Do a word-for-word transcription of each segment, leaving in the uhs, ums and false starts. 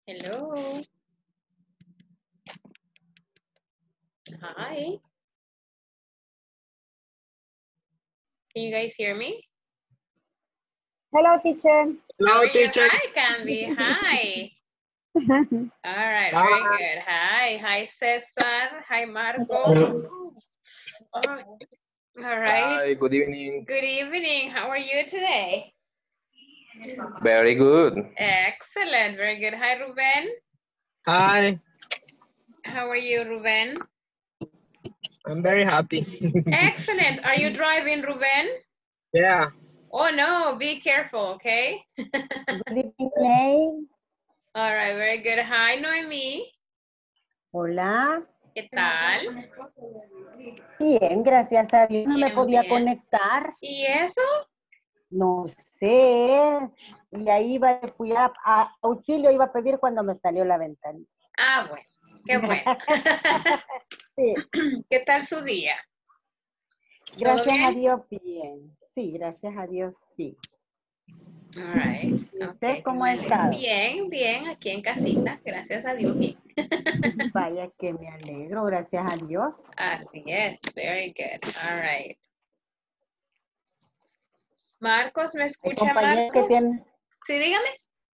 Hello. Hi. Can you guys hear me? Hello, teacher. How Hello, are you? teacher. Hi, Candy. Hi. All right, Hi. very good. Hi. Hi, Cesar. Hi, Marco. Oh, all right. Hi, good evening. Good evening. How are you today? Very good. Excellent. Very good. Hi, Ruben. Hi. How are you, Ruben? I'm very happy. Excellent. Are you driving, Ruben? Yeah. Oh, no. Be careful, okay? Good evening. All right, very good. Hi, Noemi. Hola. ¿Qué tal? Bien, gracias a Dios. No me Bien, podía bien. conectar. ¿Y eso? No sé. Y ahí iba a, cuidar, a auxilio iba a pedir cuando me salió la ventana. Ah, bueno. Qué bueno. Sí. ¿Qué tal su día? Gracias a bien? Dios, bien. Sí, gracias a Dios, sí. All right. ¿Y usted Okay, cómo ha estado? Bien, bien, aquí en casita. Gracias a Dios, bien. Vaya que me alegro, gracias a Dios. Así es. Very good. All right. Marcos, ¿me Hay escucha, compañeros que Marcos? tienen, Sí, dígame.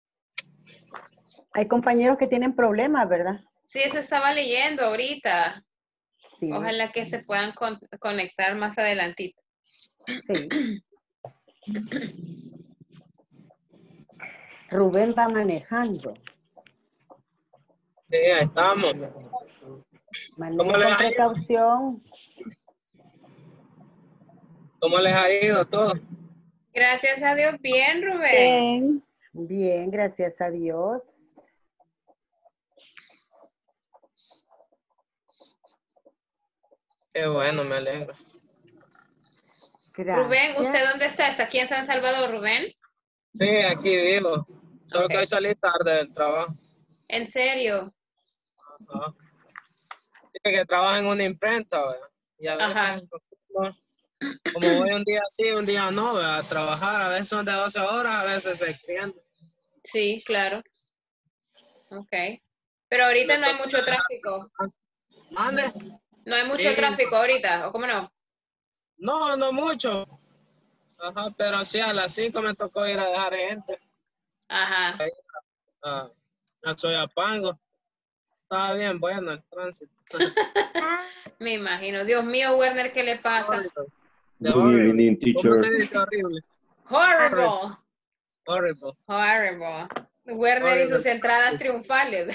hay compañeros que tienen problemas, ¿verdad? Sí, eso estaba leyendo ahorita. Sí. Ojalá que se puedan con conectar más adelantito. Sí. Rubén va manejando. Sí, ahí estamos. Maneje ¿Cómo les con ha ido? precaución. ¿Cómo les ha ido todo? Gracias a Dios, bien, Rubén. Bien. Bien, gracias a Dios. Qué bueno, me alegro. Gracias. Rubén, ¿usted dónde está? ¿Está aquí en San Salvador, Rubén? Sí, aquí vivo. Solo Ok. que hoy salí tarde del trabajo. ¿En serio? Ajá. Dice que trabaja en una imprenta, ¿verdad? Y a veces, Ajá. como, como voy un día sí, un día no, ¿verdad? A trabajar, a veces son de doce horas, a veces se extiende. Sí, claro. Ok. Pero ahorita Me no hay toca mucho tráfico. ¿Mande? No hay mucho Sí. tráfico ahorita, ¿o cómo no? No, no mucho. Ajá, pero sí, a las cinco me tocó ir a dejar gente. Ajá. a, a Soyapango. Estaba bien bueno el tránsito. Me imagino. Dios mío, Werner, ¿qué le pasa? Horrible. De Good horrible. evening, ¿Cómo teacher. se dice horrible? Horrible. Horrible. Horrible. Werner y Horrible. sus entradas triunfales.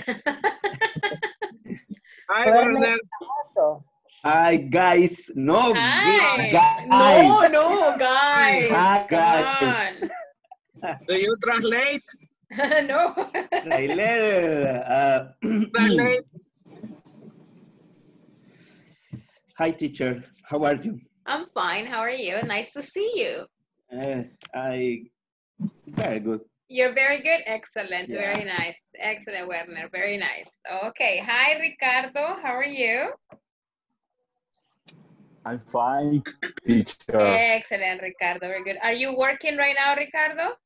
Hi, Werner, Werner. famoso. Hi, guys. No, Hi. guys. No, no, guys. Hi, Come guys. on. Do you translate? No. Trailer. Uh, Translate. hi, teacher. How are you? I'm fine. How are you? Nice to see you. Uh, I very good. You're very good. Excellent. Yeah. Very nice. Excellent, Werner. Very nice. Okay. Hi, Ricardo. How are you? I'm fine, teacher. Excellent, Ricardo. Very good. Are you working right now, Ricardo?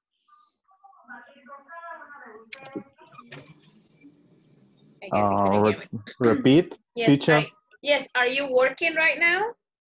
I guess you Uh, couldn't re hear me. repeat, Yes, teacher. are, yes. Are you working right now?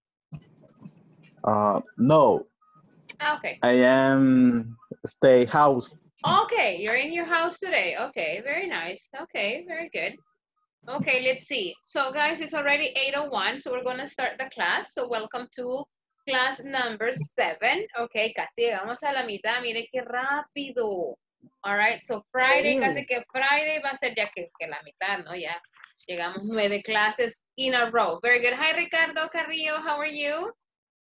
Uh, no, Ah, okay. I am stay house. Okay, you're in your house today. Okay, very nice. Okay, very good. Okay, let's see. So guys, it's already eight oh one, so we're going to start the class. So welcome to class number seven. Okay, casi llegamos a la mitad. Mire qué rápido. All right, so Friday, casi que Friday va a ser ya que, que la mitad, ¿no? Ya llegamos nueve clases in a row. Very good. Hi, Ricardo Carrillo. How are you?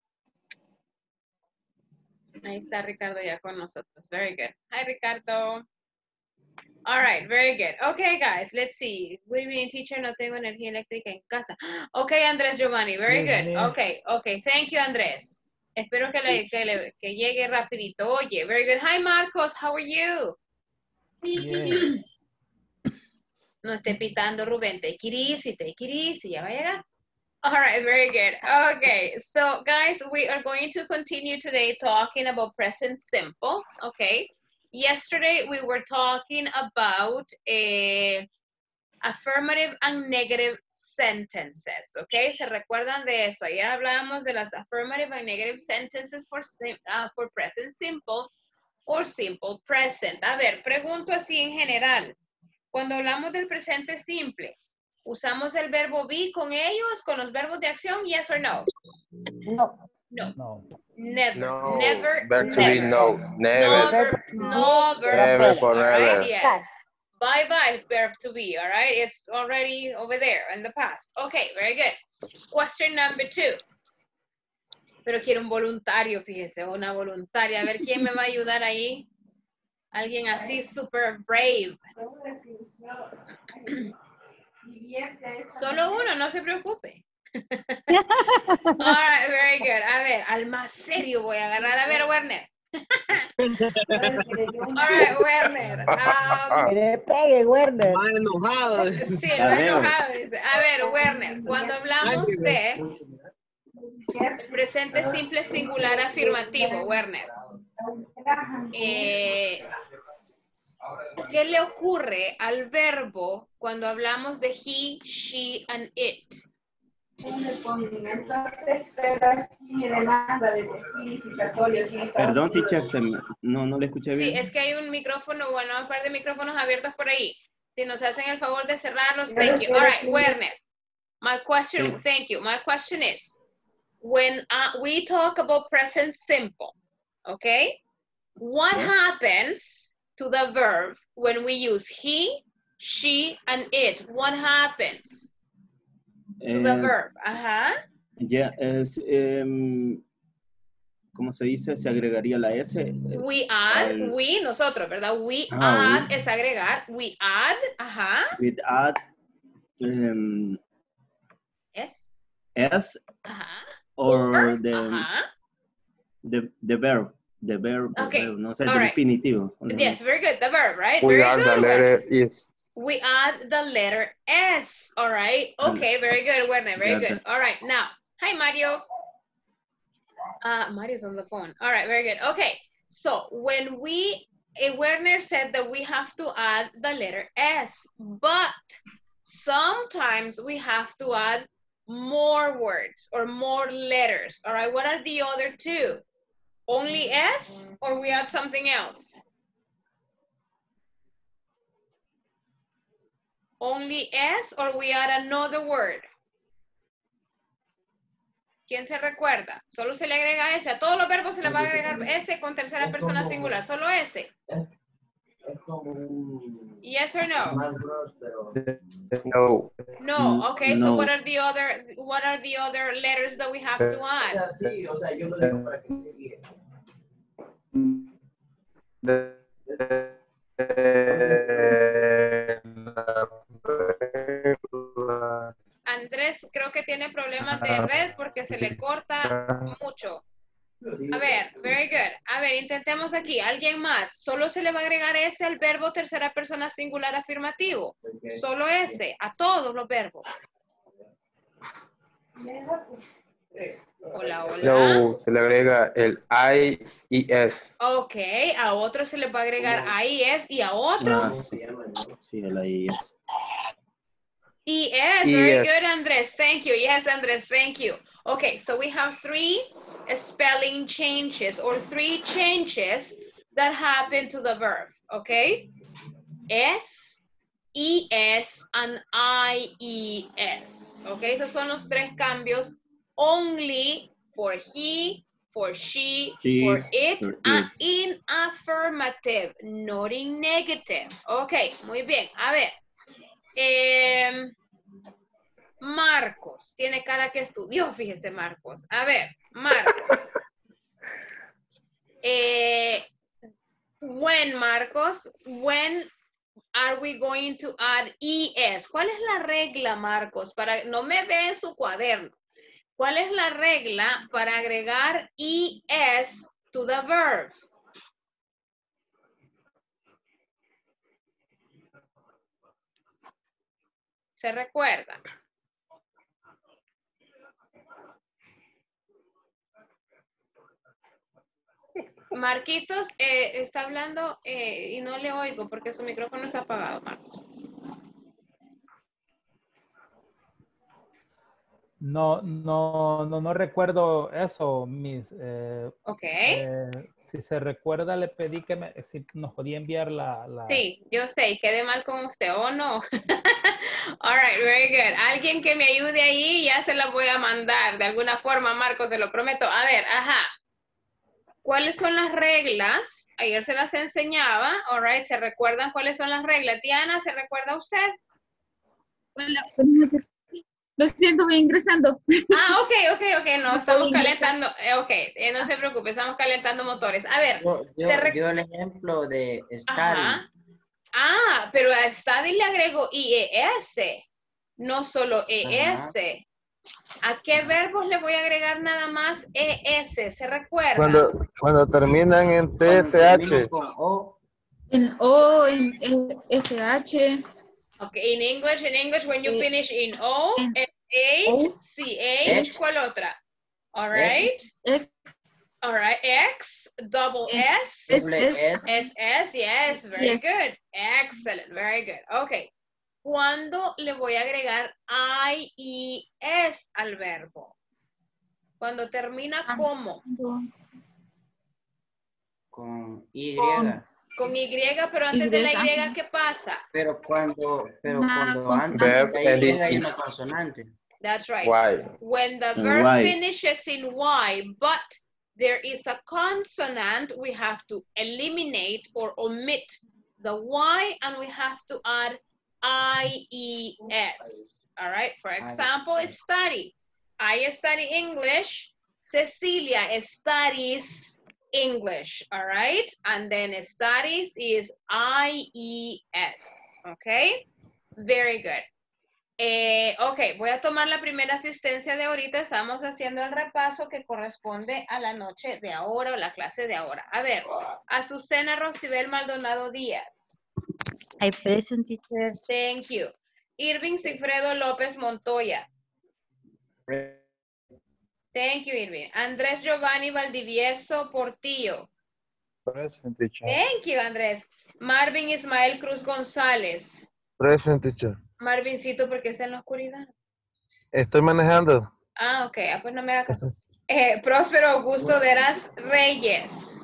Ahí está Ricardo ya con nosotros. Very good. Hi, Ricardo. All right, very good. Okay, guys, let's see. Good evening, teacher. No tengo energía eléctrica en casa. Okay, Andrés Giovanni. Very good. Okay, okay. Thank you, Andrés. Espero que, le, que, le, que llegue rapidito. Oye, very good. Hi, Marcos. How are you? Bien. No esté pitando, Rubén. Take it easy, take it easy. Ya va a llegar. All right, very good. Okay, so guys, we are going to continue today talking about present simple, okay? Yesterday we were talking about uh, affirmative and negative sentences, ¿ok? ¿Se recuerdan de eso? Ayer hablábamos de las affirmative and negative sentences for, uh, for present simple or simple present. A ver, pregunto así en general. Cuando hablamos del presente simple, ¿usamos el verbo be con ellos, con los verbos de acción, yes or no? No. No. No. Never, No. never, Verb to be never. no. Never. Never, no verb Never to be, all right? forever. Yes. Bye bye, verb to be, all right? It's already over there in the past. Okay, very good. Question number two. Pero quiero un voluntario, fíjese, una voluntaria. A ver quién me va a ayudar ahí. Alguien así super brave. Solo uno, no se preocupe. All right, very good. A ver, al más serio voy a agarrar. A ver, Werner. All right, Werner. Um, Que le pegue, Werner. Más enojado. sí, A lo ver. enojado, dice. A ver, Werner, cuando hablamos de el presente simple singular afirmativo, Werner, eh, ¿qué le ocurre al verbo cuando hablamos de he, she, and it? Perdón, teacher, se me- no, no le escuché Sí, bien. es que hay un micrófono, bueno, un par de micrófonos abiertos por ahí. Si nos hacen el favor de cerrarlos, thank you. All right, Werner, my question, Sí. thank you. My question is, when uh, we talk about present simple, okay? What Yes. happens to the verb when we use he, she, and it? What happens to the Eh, verb? Ajá. Ya, es, em, ¿cómo se dice? Se agregaría la S. eh, We add, al- we, nosotros, ¿verdad? We Ah, add we. es agregar. We add, ajá. With add em, Es, S ajá. or Or, the, ajá. the, the verb. The verb, the Okay, verb, no sé, all el right. definitivo. Yes, very good. The verb, right? We Very are the good, letter Werner. is. We add the letter S, all right? Okay, very good, Werner, very Yeah, good. that's- All right, now, hi, Mario. Uh, Mario's on the phone. All right, very good. Okay, so when we, eh, Werner said that we have to add the letter S, but sometimes we have to add more words or more letters, all right? What are the other two? Only S or we add something else? Only S or we add another word? ¿Quién se recuerda? Solo se le agrega S. A todos los verbos se le va a agregar S con tercera persona singular. Solo S. Yes or no? No. No. Okay, so No. what are the other what are the other letters that we have to add? Andrés creo que tiene problemas de red porque se le corta mucho. A ver, very good. A ver, intentemos aquí. ¿Alguien más? Solo se le va a agregar S al verbo tercera persona singular afirmativo. Solo S, a todos los verbos. Hola, hola. No, se le agrega el I y S. Ok, a otros se les va a agregar I S y a Ah, otros sí, sí, el I S. E S. Very E S. good, Andres. Thank you. Yes, Andres, thank you. Okay, so we have three spelling changes or three changes that happen to the verb, okay? S, E S, and I E S. Okay, esos son los tres cambios only for he, for she, She, for it, for and it. in affirmative, not in negative. Okay, muy bien. A ver. Eh, Marcos, tiene cara que estudió, fíjese Marcos. A ver, Marcos. Eh, when, Marcos, when are we going to add E S? ¿Cuál es la regla, Marcos? Para, no me ve en su cuaderno. ¿Cuál es la regla para agregar E S to the verb? ¿Se recuerda? Marquitos eh, está hablando eh, y no le oigo porque su micrófono está apagado, Marcos. No, no, no, no recuerdo eso, Miss. Eh, Ok. eh, si se recuerda, le pedí que me, si nos podía enviar la, las... Sí, yo sé, y quedé mal con usted, ¿o no? All right, very good. Alguien que me ayude ahí, ya se la voy a mandar. De alguna forma, Marcos, se lo prometo. A ver, ajá. ¿Cuáles son las reglas? Ayer se las enseñaba, all right, ¿se recuerdan cuáles son las reglas? Diana, ¿se recuerda usted? Hola, buenas noches. Lo siento, voy ingresando. Ah, ok, ok, ok, no, No estamos puedo ingresar. calentando, eh, ok, eh, no se preocupe, estamos calentando motores. A ver, Yo, yo, se re- yo el ejemplo de study. Ajá. Ah, pero a study le agrego I E S, no solo E S. ¿A qué verbos le voy a agregar nada más E S? ¿Se recuerda? Cuando, cuando terminan en T S Cuando terminan H. con O. En O, en S H. Okay, in English, in English, when you Eh, finish in O, en S H, O, C H, X. ¿cuál otra? All right, X, all right, X, double S, S, Doble S, S. S, S, yes, very Yes. good, excellent, very good, okay. ¿Cuándo le voy a agregar I E S al verbo? Cuando termina como, Con Y. Con- con Y, pero antes de la Y. Y, ¿qué pasa? Pero cuando, pero Una cuando antes Verb de ahí ending hay in una consonante. That's right. Y. When the And verb Y. finishes in Y, but there is a consonant, we have to eliminate or omit the Y and we have to add I E S. All right, for example, study. I study English. Cecilia studies English. All right, and then studies is I E S. Okay, very good. Eh, ok, voy a tomar la primera asistencia de ahorita. Estamos haciendo el repaso que corresponde a la noche de ahora o la clase de ahora. A ver, Azucena Rosibel Maldonado Díaz. I present, teacher. Thank you. Irving Sigfredo López Montoya. Thank you, Irving. Andrés Giovanni Valdivieso Portillo. Present, teacher. Thank you, Andrés. Marvin Ismael Cruz González. Present, teacher. Marvincito, ¿por qué está en la oscuridad? Estoy manejando. Ah, ok. Ah, pues no me haga caso. Eh, Próspero Augusto Deras Reyes.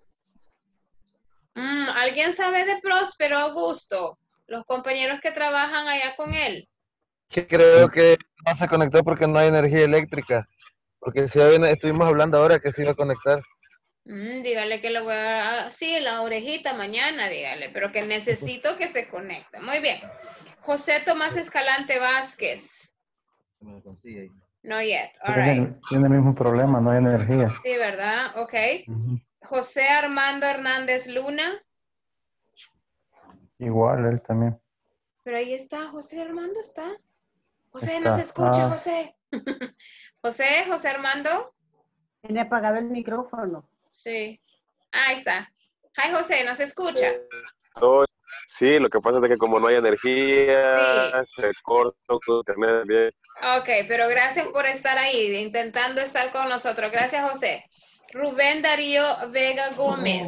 Mm, ¿alguien sabe de Próspero Augusto? Los compañeros que trabajan allá con él. Que creo que no se conectó porque no hay energía eléctrica. Porque si había- estuvimos hablando ahora que se iba a conectar. Mm, dígale que le voy a... Sí, la orejita mañana, dígale. Pero que necesito que se conecte. Muy bien. José Tomás Escalante Vázquez. No yet. All right. Tiene, tiene el mismo problema, no hay energía. Sí, ¿verdad? Ok. Ujú. José Armando Hernández Luna. Igual, él también. Pero ahí está, José Armando está. José, Está. no se escucha, Ah. José. José, José Armando. Tiene apagado el micrófono. Sí. Ahí está. Hi, José, ¿no se escucha? Estoy- Sí, lo que pasa es que como no hay energía, se corta con internet bien. Ok, pero gracias por estar ahí, intentando estar con nosotros. Gracias, José. Rubén Darío Vega Gómez.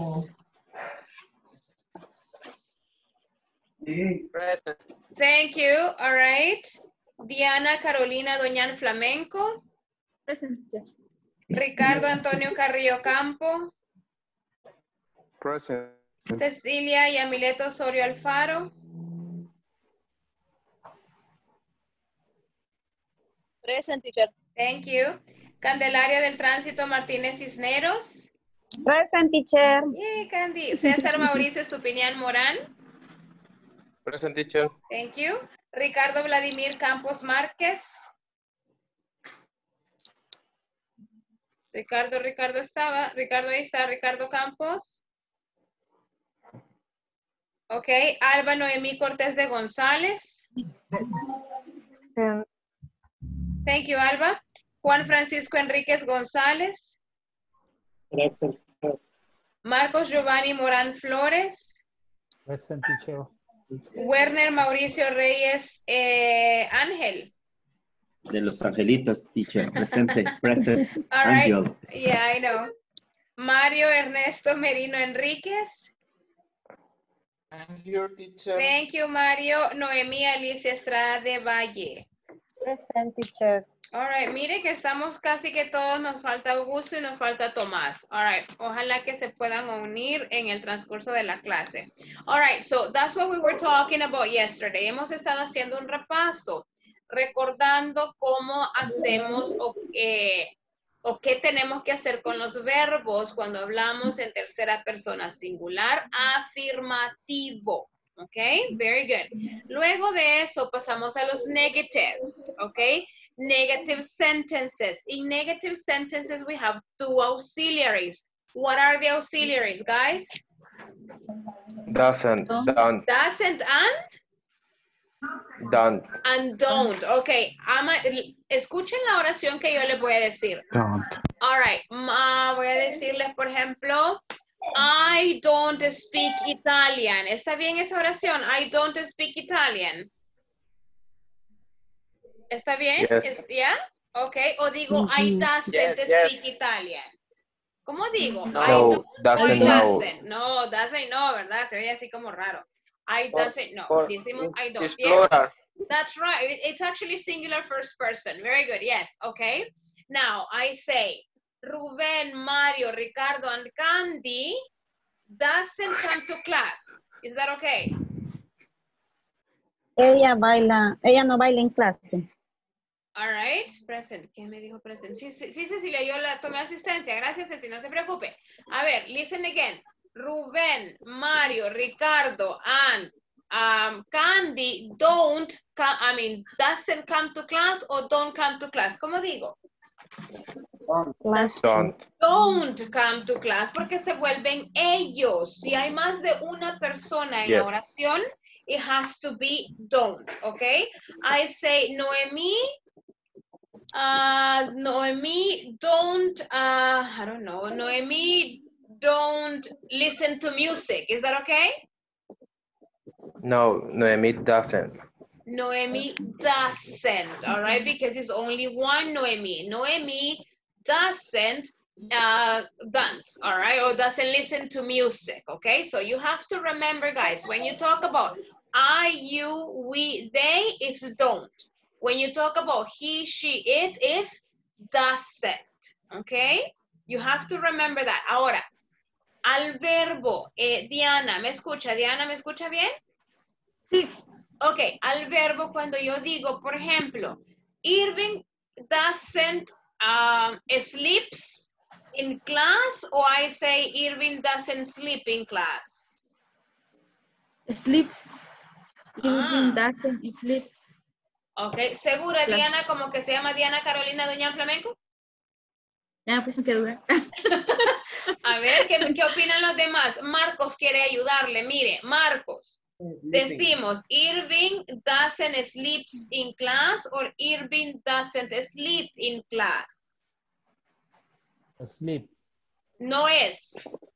Present. Thank you. All right. Diana Carolina Doñán Flamenco. Present, teacher. Ricardo Antonio Carrillo Campo. Present. Cecilia Yamileto Osorio Alfaro. Present, teacher. Thank you. Candelaria del Tránsito Martínez Cisneros. Present, teacher. Yeah, Candy. César Mauricio Supinián Morán. Present, teacher. Thank you. Ricardo Vladimir Campos Márquez. Ricardo, Ricardo estaba. Ricardo ahí está. Ricardo Campos. Ok. Alba Noemí Cortés de González. Thank you, Alba. Juan Francisco Enríquez González. Marcos Giovanni Morán Flores. Present, teacher. Werner Mauricio Reyes eh, Ángel. De los angelitos, teacher. Presente. Present. All right. Angel. Yeah, I know. Mario Ernesto Merino Enríquez. I'm here, teacher. Thank you, Mario. Noemí Alicia Estrada de Valle. Present, teacher. All right, mire que estamos casi que todos, nos falta Augusto y nos falta Tomás. All right, ojalá que se puedan unir en el transcurso de la clase. All right, so that's what we were talking about yesterday. Hemos estado haciendo un repaso, recordando cómo hacemos o, eh, o qué tenemos que hacer con los verbos cuando hablamos en tercera persona singular afirmativo. Ok, very good. Luego de eso pasamos a los negatives, ok. Negative sentences. In negative sentences, we have two auxiliaries. What are the auxiliaries, guys? Doesn't, don't, Doesn't and? don't, And don't. Okay. Ama, escuchen la oración que yo les voy a decir. Don't. All right. Ma, voy a decirles, por ejemplo, I don't speak Italian. ¿Está bien esa oración? I don't speak Italian. ¿Está bien? Yes. ¿Ya? Ok. O digo, I doesn't Yes, yes. speak Italian. ¿Cómo digo? No, I don't, doesn't I know. doesn't. No, doesn't know, ¿verdad? Se oye así como raro. I Or- doesn't know. or Decimos I don't. it's Yes. plural. That's right. It- It's actually singular first person. Very good. Yes. Okay. Now, I say, Ruben, Mario, Ricardo, and Candy doesn't come to class. Is that okay? Ella baila, ella no baila en clase. All right, present. ¿Qué me dijo present? Sí, sí, sí, Cecilia, yo la tomé asistencia. Gracias, Ceci, no se preocupe. A ver, listen again. Rubén, Mario, Ricardo, and um, Candy don't, come, I mean, doesn't come to class or don't come to class. ¿Cómo digo? Clase. don't. Don't come to class porque se vuelven ellos. Si hay más de una persona en la Yes. oración, it has to be don't, okay? I say, Noemi, uh, Noemi, don't, uh, I don't know, Noemi, don't listen to music. Is that okay? No, Noemi doesn't. Noemi doesn't, all right? Because it's only one Noemi. Noemi doesn't uh, dance, all right? Or doesn't listen to music, okay? So you have to remember, guys, when you talk about I, you, we, they, is don't. When you talk about he, she, it, is doesn't, okay? You have to remember that. Ahora, al verbo, eh, Diana, ¿me escucha? Diana, ¿me escucha bien? Sí. Ok, al verbo cuando yo digo, por ejemplo, Irving doesn't um, sleeps in class, or I say Irving doesn't sleep in class. Sleeps. Irving Ah. doesn't sleeps. Ok, ¿segura Claro. Diana como que se llama Diana Carolina Doña Flamenco? Ya, pues que dura. A ver, ¿qué, ¿qué opinan los demás? Marcos quiere ayudarle, mire, Marcos. Decimos, Irving doesn't sleep in class or Irving doesn't sleep in class. Sleep. No es.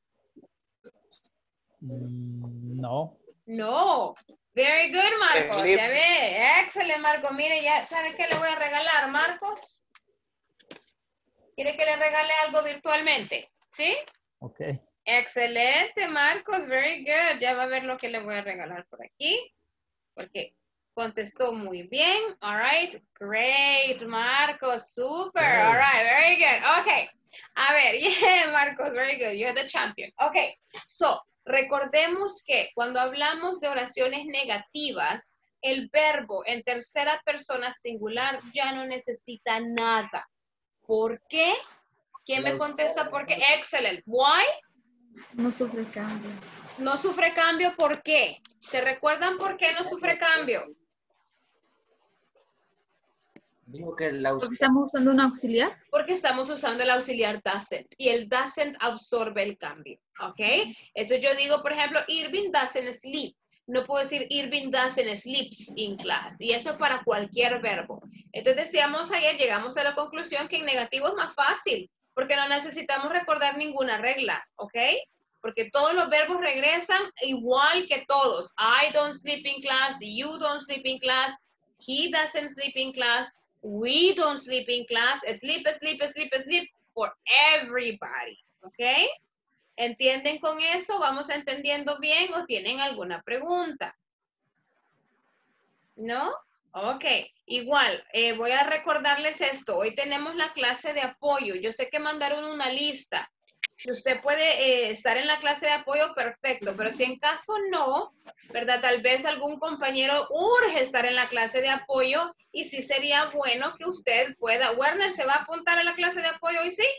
Mm, no. No. Very good, Marcos. Sleep. Ya ve. Excelente, Marcos. Mire, ya, ¿sabe qué le voy a regalar, Marcos? ¿Quiere que le regale algo virtualmente? ¿Sí? Ok. Excelente, Marcos. Very good. Ya va a ver lo que le voy a regalar por aquí. Porque contestó muy bien. All right. Great, Marcos. Super. All right. Very good. Okay. A ver. Yeah, Marcos. Very good. You're the champion. Okay. So, recordemos que cuando hablamos de oraciones negativas, el verbo en tercera persona singular ya no necesita nada. ¿Por qué? ¿Quién me contesta por qué? Excellent. Why? No sufre cambio. No sufre cambio, ¿por qué? ¿Se recuerdan por qué no sufre cambio? Digo que la Porque estamos usando un auxiliar. Porque estamos usando el auxiliar doesn't y el doesn't absorbe el cambio, ¿ok? Entonces yo digo, por ejemplo, Irving doesn't sleep. No puedo decir Irving doesn't sleeps in class. Y eso para cualquier verbo. Entonces decíamos ayer, llegamos a la conclusión que en negativo es más fácil, porque no necesitamos recordar ninguna regla, ¿ok? Porque todos los verbos regresan igual que todos. I don't sleep in class, you don't sleep in class, he doesn't sleep in class, we don't sleep in class, sleep, sleep, sleep, sleep for everybody, ¿Ok? ¿Entienden con eso? ¿Vamos entendiendo bien o tienen alguna pregunta? ¿No? Ok, igual, eh, voy a recordarles esto. Hoy tenemos la clase de apoyo. Yo sé que mandaron una lista. Si usted puede eh, estar en la clase de apoyo, perfecto. Pero si en caso no, ¿verdad? Tal vez algún compañero urge estar en la clase de apoyo y sí sería bueno que usted pueda. Werner, ¿se va a apuntar a la clase de apoyo hoy sí?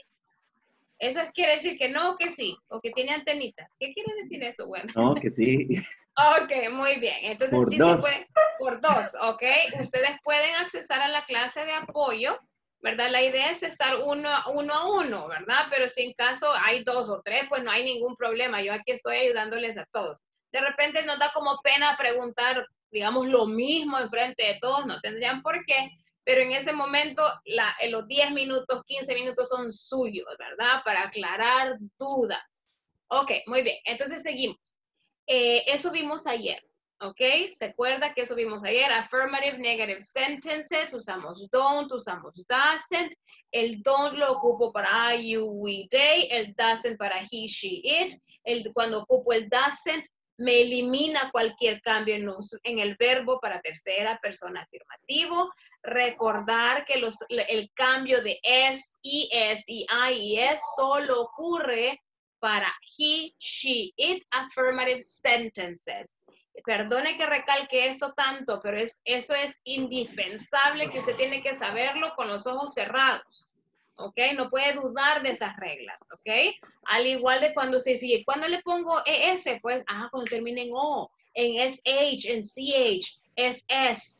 Eso quiere decir que no o que sí, o que tiene antenita. ¿Qué quiere decir eso, Werner? No, que sí. Ok, muy bien. Entonces Por sí dos. se puede, por dos, ok. Ustedes pueden accesar a la clase de apoyo, ¿verdad? La idea es estar uno, uno a uno, ¿verdad? Pero si en caso hay dos o tres, pues no hay ningún problema. Yo aquí estoy ayudándoles a todos. De repente nos da como pena preguntar, digamos, lo mismo enfrente de todos, no tendrían por qué. Pero en ese momento, la, en los diez minutos, quince minutos son suyos, ¿verdad? Para aclarar dudas. Ok, muy bien. Entonces seguimos. Eh, eso vimos ayer, ¿ok? ¿Se acuerda que eso vimos ayer? Affirmative, negative sentences, usamos don't, usamos doesn't. El don't lo ocupo para I, you, we, they. El doesn't para he, she, it. El, cuando ocupo el doesn't, me elimina cualquier cambio en, los, en el verbo para tercera persona afirmativo. Recordar que los, el cambio de es, es y I y es solo ocurre para he, she, it, affirmative sentences. Perdone que recalque esto tanto, pero es, eso es indispensable que usted tiene que saberlo con los ojos cerrados. ¿Ok? No puede dudar de esas reglas. ¿Ok? Al igual de cuando se sigue. ¿Cuándo le pongo es? Pues, ah, cuando termine en o, en sh, en ch, ss.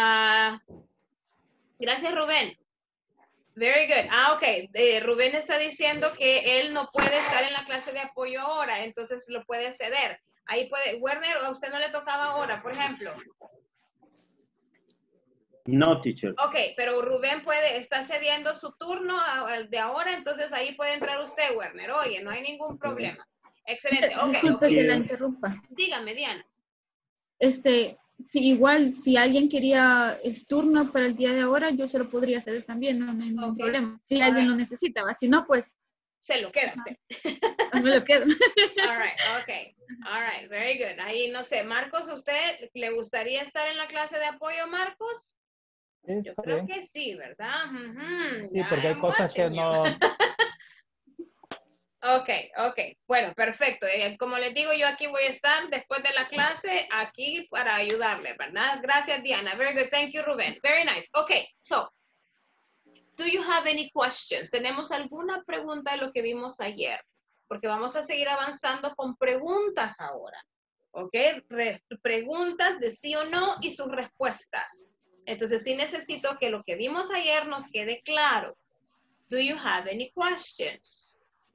Uh, gracias, Rubén. Very good. Ah, ok. Eh, Rubén está diciendo que él no puede estar en la clase de apoyo ahora, entonces lo puede ceder. Ahí puede, Werner, a usted no le tocaba ahora, por ejemplo. No, teacher. Ok, pero Rubén puede, está cediendo su turno a- a- de ahora, entonces ahí puede entrar usted, Werner. Oye, no hay ningún problema. Excelente. Ok, Disculpe ok. que la interrumpa. Dígame, Diana. Este, si igual, si alguien quería el turno para el día de ahora, yo se lo podría hacer también, no, no hay ningún Ok. problema. Si All alguien right. lo necesita, ¿va? Si no, pues Se lo queda usted. me lo quedo. All right, ok. All right, very good. Ahí, no sé, Marcos, ¿usted le gustaría estar en la clase de apoyo, Marcos? Sí, Yo está creo bien. que sí, ¿verdad? Ujú, Sí, ya, porque hay I'm cosas que watching you. no... Ok, ok. Bueno, perfecto. Eh, Como les digo, yo aquí voy a estar después de la clase, aquí para ayudarle, ¿verdad? Gracias, Diana. Very good. Thank you, Rubén. Very nice. Okay, so, do you have any questions? ¿Tenemos alguna pregunta de lo que vimos ayer? Porque vamos a seguir avanzando con preguntas ahora. ¿Ok? Re- preguntas de sí o no y sus respuestas. Entonces, sí necesito que lo que vimos ayer nos quede claro. Do you have any questions?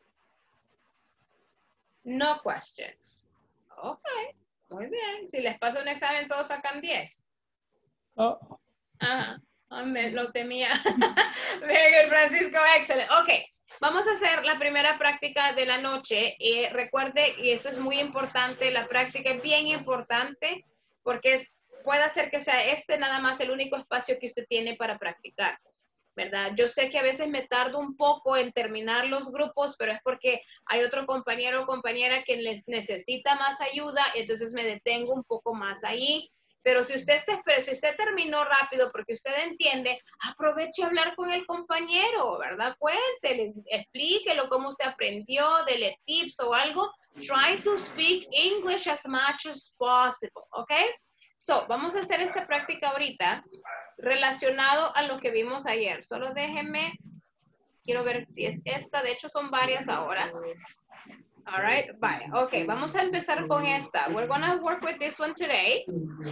No questions. Ok, muy bien. Si les paso un examen, todos sacan diez. Oh, Ajá, ah, me lo temía. Very good, Francisco, excellent. Ok, vamos a hacer la primera práctica de la noche. Eh, recuerde, y esto es muy importante, la práctica es bien importante porque es, puede hacer que sea este nada más el único espacio que usted tiene para practicar, ¿verdad? Yo sé que a veces me tardo un poco en terminar los grupos, pero es porque hay otro compañero o compañera que les necesita más ayuda, entonces me detengo un poco más ahí. Pero si usted, está, pero si usted terminó rápido porque usted entiende, aproveche a hablar con el compañero, ¿verdad? Cuéntele, explíquelo cómo usted aprendió, dele tips o algo. Try to speak English as much as possible, ¿ok? So, vamos a hacer esta práctica ahorita relacionado a lo que vimos ayer. Solo déjenme, quiero ver si es esta, de hecho son varias ahora. All right, vale, ok, vamos a empezar con esta. We're gonna work with this one today.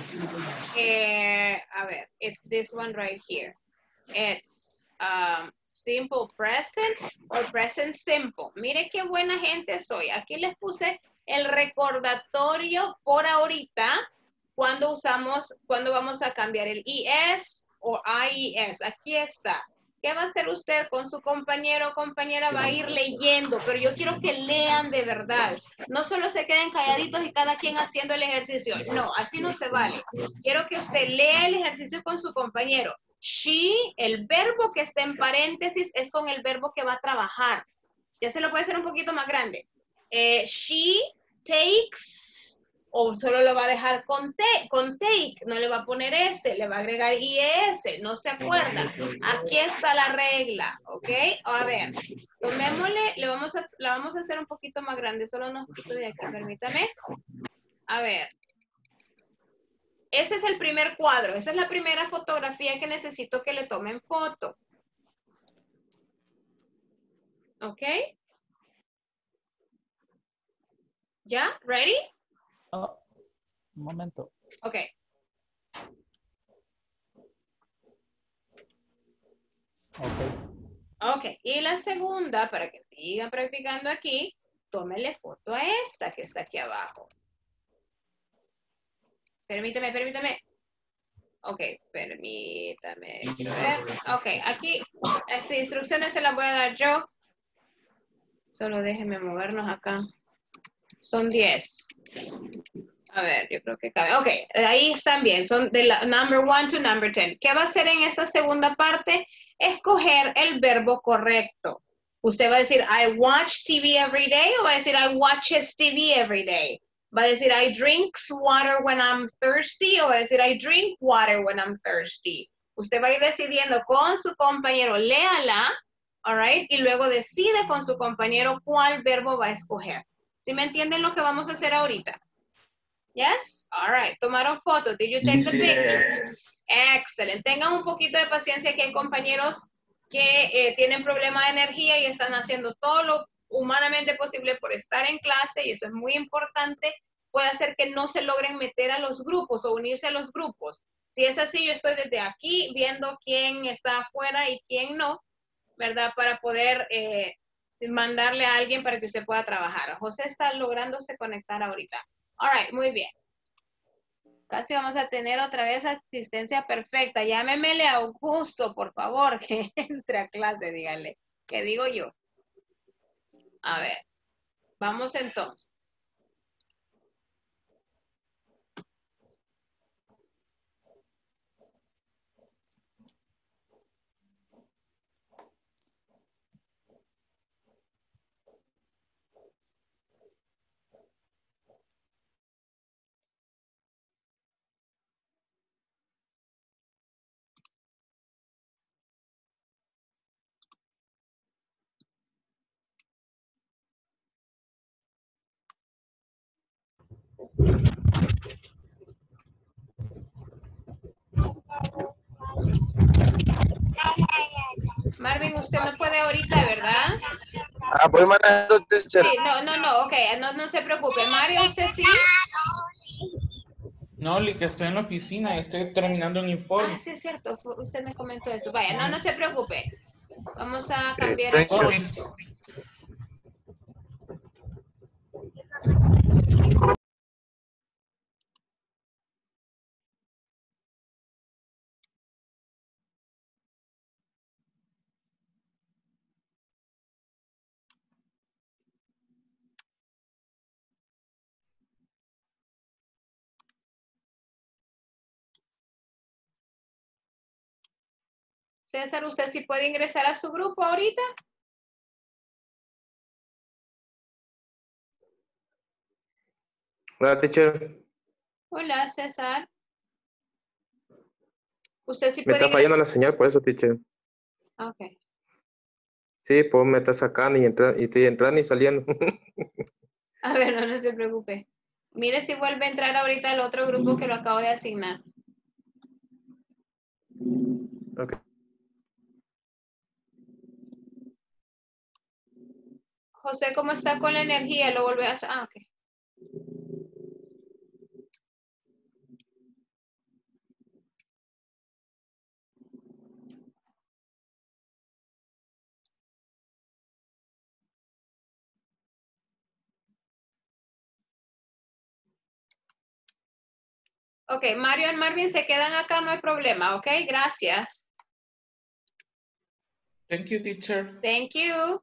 Eh, a ver, it's this one right here. It's um, simple present or present simple. Mire qué buena gente soy. Aquí les puse el recordatorio por ahorita cuando usamos, cuando vamos a cambiar el es o ies. Aquí está. ¿Qué va a hacer usted con su compañero o compañera? Va a ir leyendo, pero yo quiero que lean de verdad. No solo se queden calladitos y cada quien haciendo el ejercicio. No, así no se vale. Quiero que usted lea el ejercicio con su compañero. She, el verbo que está en paréntesis, es con el verbo que va a trabajar. Ya se lo puede hacer un poquito más grande. Eh, she takes, o solo lo va a dejar con, te, con take, no le va a poner S, le va a agregar I E S, no se acuerda. Aquí está la regla, ¿ok? A ver, tomémosle, le vamos a, la vamos a hacer un poquito más grande, solo unos poquitos de aquí, permítame. A ver. Ese es el primer cuadro, esa es la primera fotografía que necesito que le tomen foto. ¿Ok? ¿Ya? ¿Ready? Oh, un momento. Ok. Ok. Ok, y la segunda, para que sigan practicando aquí, tómele foto a esta que está aquí abajo. Permítame, permítame. Ok, permítame, quiero ver. Ok, aquí, estas instrucciones se las voy a dar yo. Solo déjenme movernos acá. Son diez. A ver, yo creo que cabe. Ok, ahí están bien. Son de la number one to number ten. ¿Qué va a hacer en esta segunda parte? Escoger el verbo correcto. Usted va a decir, I watch T V every day, o va a decir, I watches T V every day. Va a decir, I drinks water when I'm thirsty, o va a decir, I drink water when I'm thirsty. Usted va a ir decidiendo con su compañero, léala, all right, y luego decide con su compañero cuál verbo va a escoger. ¿Sí me entienden lo que vamos a hacer ahorita? Yes? All right. ¿Tomaron fotos? Did you take the pictures? Excellent. Tengan un poquito de paciencia, que hay compañeros que eh, tienen problema de energía y están haciendo todo lo humanamente posible por estar en clase, y eso es muy importante. Puede hacer que no se logren meter a los grupos o unirse a los grupos. Si es así, yo estoy desde aquí viendo quién está afuera y quién no, ¿verdad? Para poder eh, mandarle a alguien para que usted pueda trabajar. José está lográndose conectar ahorita. All right, muy bien. Casi vamos a tener otra vez asistencia perfecta. Llámemele a Augusto, por favor, que entre a clase, dígale. ¿Qué digo yo? A ver, vamos entonces. Marvin, usted no puede ahorita, ¿verdad? Ah, voy manejando, teacher. Sí, no, no, no, ok, no, no se preocupe. Mario, ¿usted sí? No, Li, que estoy en la oficina y estoy terminando un informe. Ah, sí, es cierto, usted me comentó eso. Vaya, no, no se preocupe. Vamos a cambiar thank aquí. you. César, ¿usted sí puede ingresar a su grupo ahorita? Hola, teacher. Hola, César. ¿Usted sí Me puede está fallando ingresar? la señal, por eso, teacher. Ok. Sí, pues me está sacando y, entra, y estoy entrando y saliendo. A ver, no, no se preocupe. Mire si vuelve a entrar ahorita el otro grupo que lo acabo de asignar. Ok. José, ¿cómo está con la energía? Lo volvió a hacer. Ah, ok. Ok, Mario y Marvin se quedan acá, no hay problema, ok, gracias. Thank you, teacher. Thank you.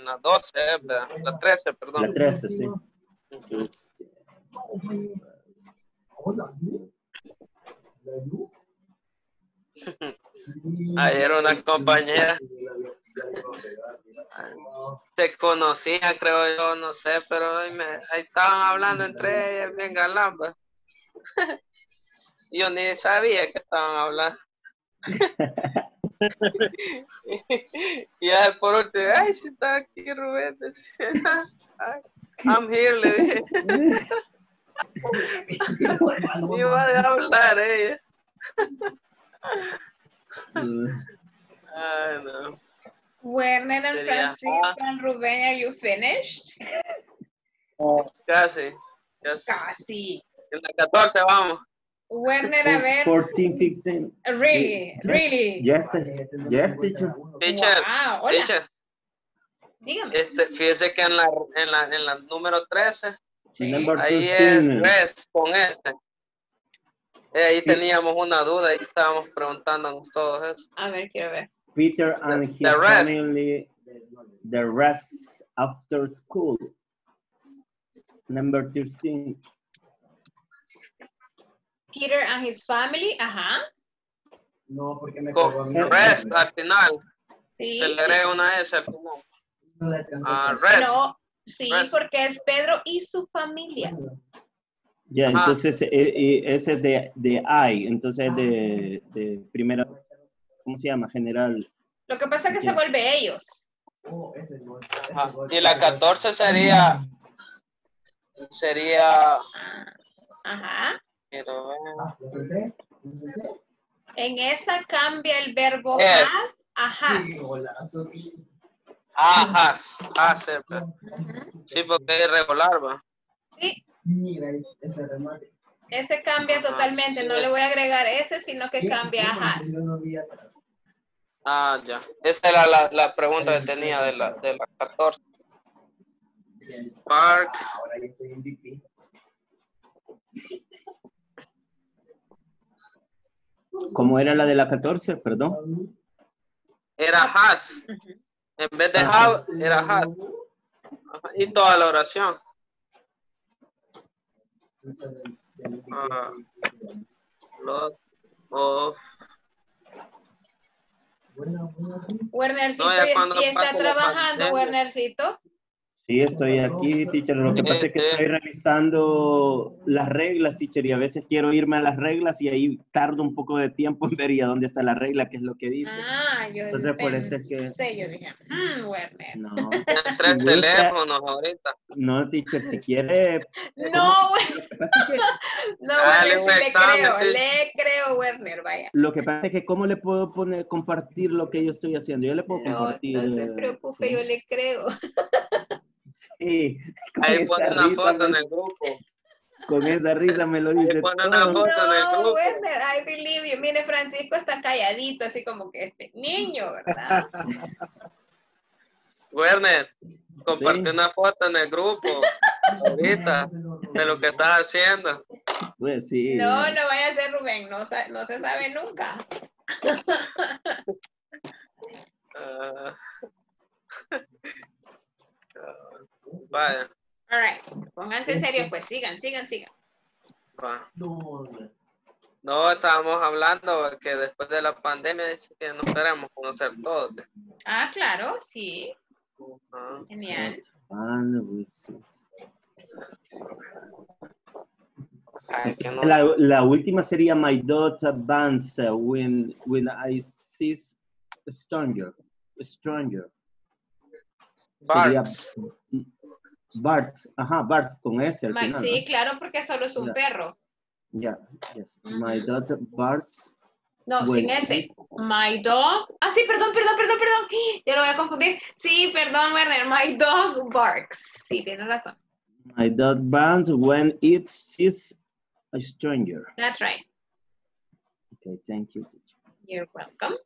la doce, eh, ¿verdad? La trece, perdón. La trece, sí. Ayer una compañera te conocía, creo yo, no sé, pero ahí, me, ahí estaban hablando entre ellas, bien galamba. Yo ni sabía que estaban hablando. Y ya por último, ay, si está aquí Rubén. I'm here, le dije. Iba a hablar ella. Ay, no. Werner and Sería, Francisco ah. and Ruben, are you finished? Casi, casi. Casi. En la catorce vamos. Werner, a ver. fourteen, fifteen. Really, Yes, really. Yes, yes, teacher. Teacher, Wow, hola. teacher. Dígame. Este, fíjese que en la, en la, en la número trece, Sí. Number ahí fifteen. es rest con este. Eh, ahí teníamos una duda, ahí estábamos preguntándonos todo eso. A ver, quiero ver. Peter and The- his the rest. family, the rest after school. Number thirteen. Peter and his family, ajá. No, porque me Con rest al final. Sí. Se le sí. agrega una S al final. Ah, rest. No, sí, Rest. porque es Pedro y su familia. Ya, Ajá. entonces eh, eh, ese es de, de I, entonces de, de primera, ¿cómo se llama? General. Lo que pasa es que se Entiendo. vuelve ellos. Ajá. Y la catorce sería, sería, Ajá. quiero ver. En esa cambia el verbo Es. have a has. Ajá, hace. Sí, porque es irregular, va. Sí, Mira, ese remate. ese cambia totalmente. No le voy a agregar ese, sino que cambia a has. Ah, ya. Esa era la, la pregunta que tenía de la, de la catorce. Park. Ahora yo soy M V P. ¿Cómo era la de la catorce? Perdón. Era has. En vez de have, era has. Ajá. Y toda la oración. Ah, lot of. Wernercito, No, ya ¿y- cuando ¿y está pase la trabajando, pandemia. Wernercito? Sí, estoy aquí, teacher. Lo que pasa es que estoy revisando las reglas, teacher, y a veces quiero irme a las reglas y ahí tardo un poco de tiempo en ver y a dónde está la regla, qué es lo que dice. Ah, yo Entonces, por eso es que... pensé, yo dije, mm, Werner. No. Tres Si gusta- teléfonos ahorita. No, teacher, si quiere... No, Werner. Lo que pasa es que, No, Dale Werner, un sí le examen, creo, sí. le creo, Werner, vaya. lo que pasa es que ¿cómo le puedo poner, compartir lo que yo estoy haciendo? Yo le puedo No, compartir... no se eh, preocupe, sí. yo le creo. Sí, con Ahí esa pone una risa foto me- en el grupo. Con esa risa me lo Ahí dice pone una todo. foto en el No, grupo. Werner, I believe you. Mire, Francisco está calladito, así como que este niño, ¿verdad? Werner, comparte Sí. una foto en el grupo. Ahorita. De lo que estás haciendo. Pues sí. No, no vaya a ser Rubén, no, sa- no se sabe nunca. Ah. Vaya. All right, pónganse serios, pues sigan, sigan, sigan. Va. No, estábamos hablando que después de la pandemia dice que nos queremos conocer todos. Ah, claro, sí, Ah. genial. Ay, que no. La, la última sería My daughter Vance uh, when, when I see a stranger. A stranger. Sería Barks. Bart. Ajá, Bart con S al Ma- final. sí, claro, porque solo es un Ya. perro. ¿no? Ya, yes. My Ujú. daughter Bart. No, Bueno. sin ese. My dog. Ah, sí, perdón, perdón, perdón, perdón. Ya lo voy a confundir. Sí, perdón, Werner. My dog barks. Sí, tienes razón. My dog Vance when it sees a stranger. That's right. Okay, thank you, teacher. You're welcome.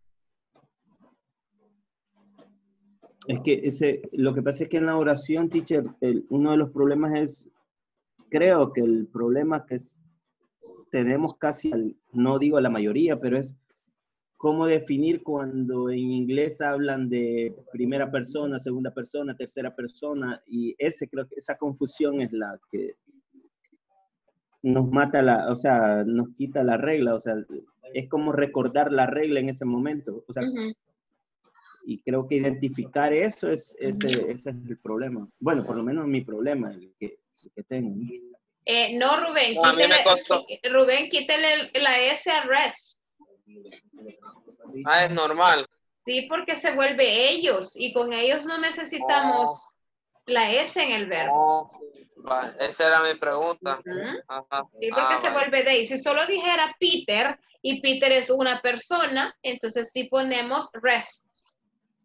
Es que ese, lo que pasa es que en la oración, teacher, el- uno de los problemas es, creo que el problema que es- tenemos casi, al- no digo la mayoría, pero es cómo definir cuando en inglés hablan de primera persona, segunda persona, tercera persona, y ese creo que esa confusión es la que nos mata la, o sea, nos quita la regla, o sea, es como recordar la regla en ese momento, o sea, Ujú. y creo que identificar eso es, ese, Ujú. ese es el problema. Bueno, por lo menos mi problema, el que, el que tengo. Eh, no, Rubén, No, a mí me quítele, costó. qui- Rubén, quítele la S a rest. Ah, es normal. Sí, porque se vuelve ellos y con ellos no necesitamos la S en el verbo. Oh, va, esa era mi pregunta. Ujú. Ajá. Sí, porque Ah, se vale. vuelve they. Si solo dijera Peter y Peter es una persona, entonces sí ponemos rests.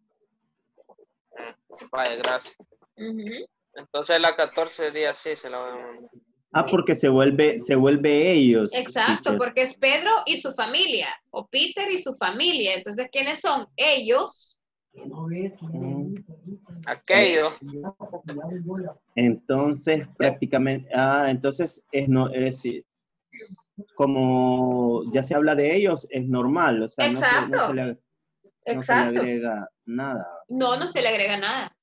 Vaya, gracias. Ujú. Entonces la catorce sería así, se la voy a mandar. Ah, porque se vuelve, se vuelve ellos. Exacto, teacher. porque es Pedro y su familia, o Peter y su familia. Entonces, ¿quiénes son? Ellos. Mm. Aquello. Entonces, prácticamente, ah, entonces es no es como ya se habla de ellos, es normal, o sea, no se, no se Exacto. le, no se le Exacto. agrega nada. No, no se le agrega nada.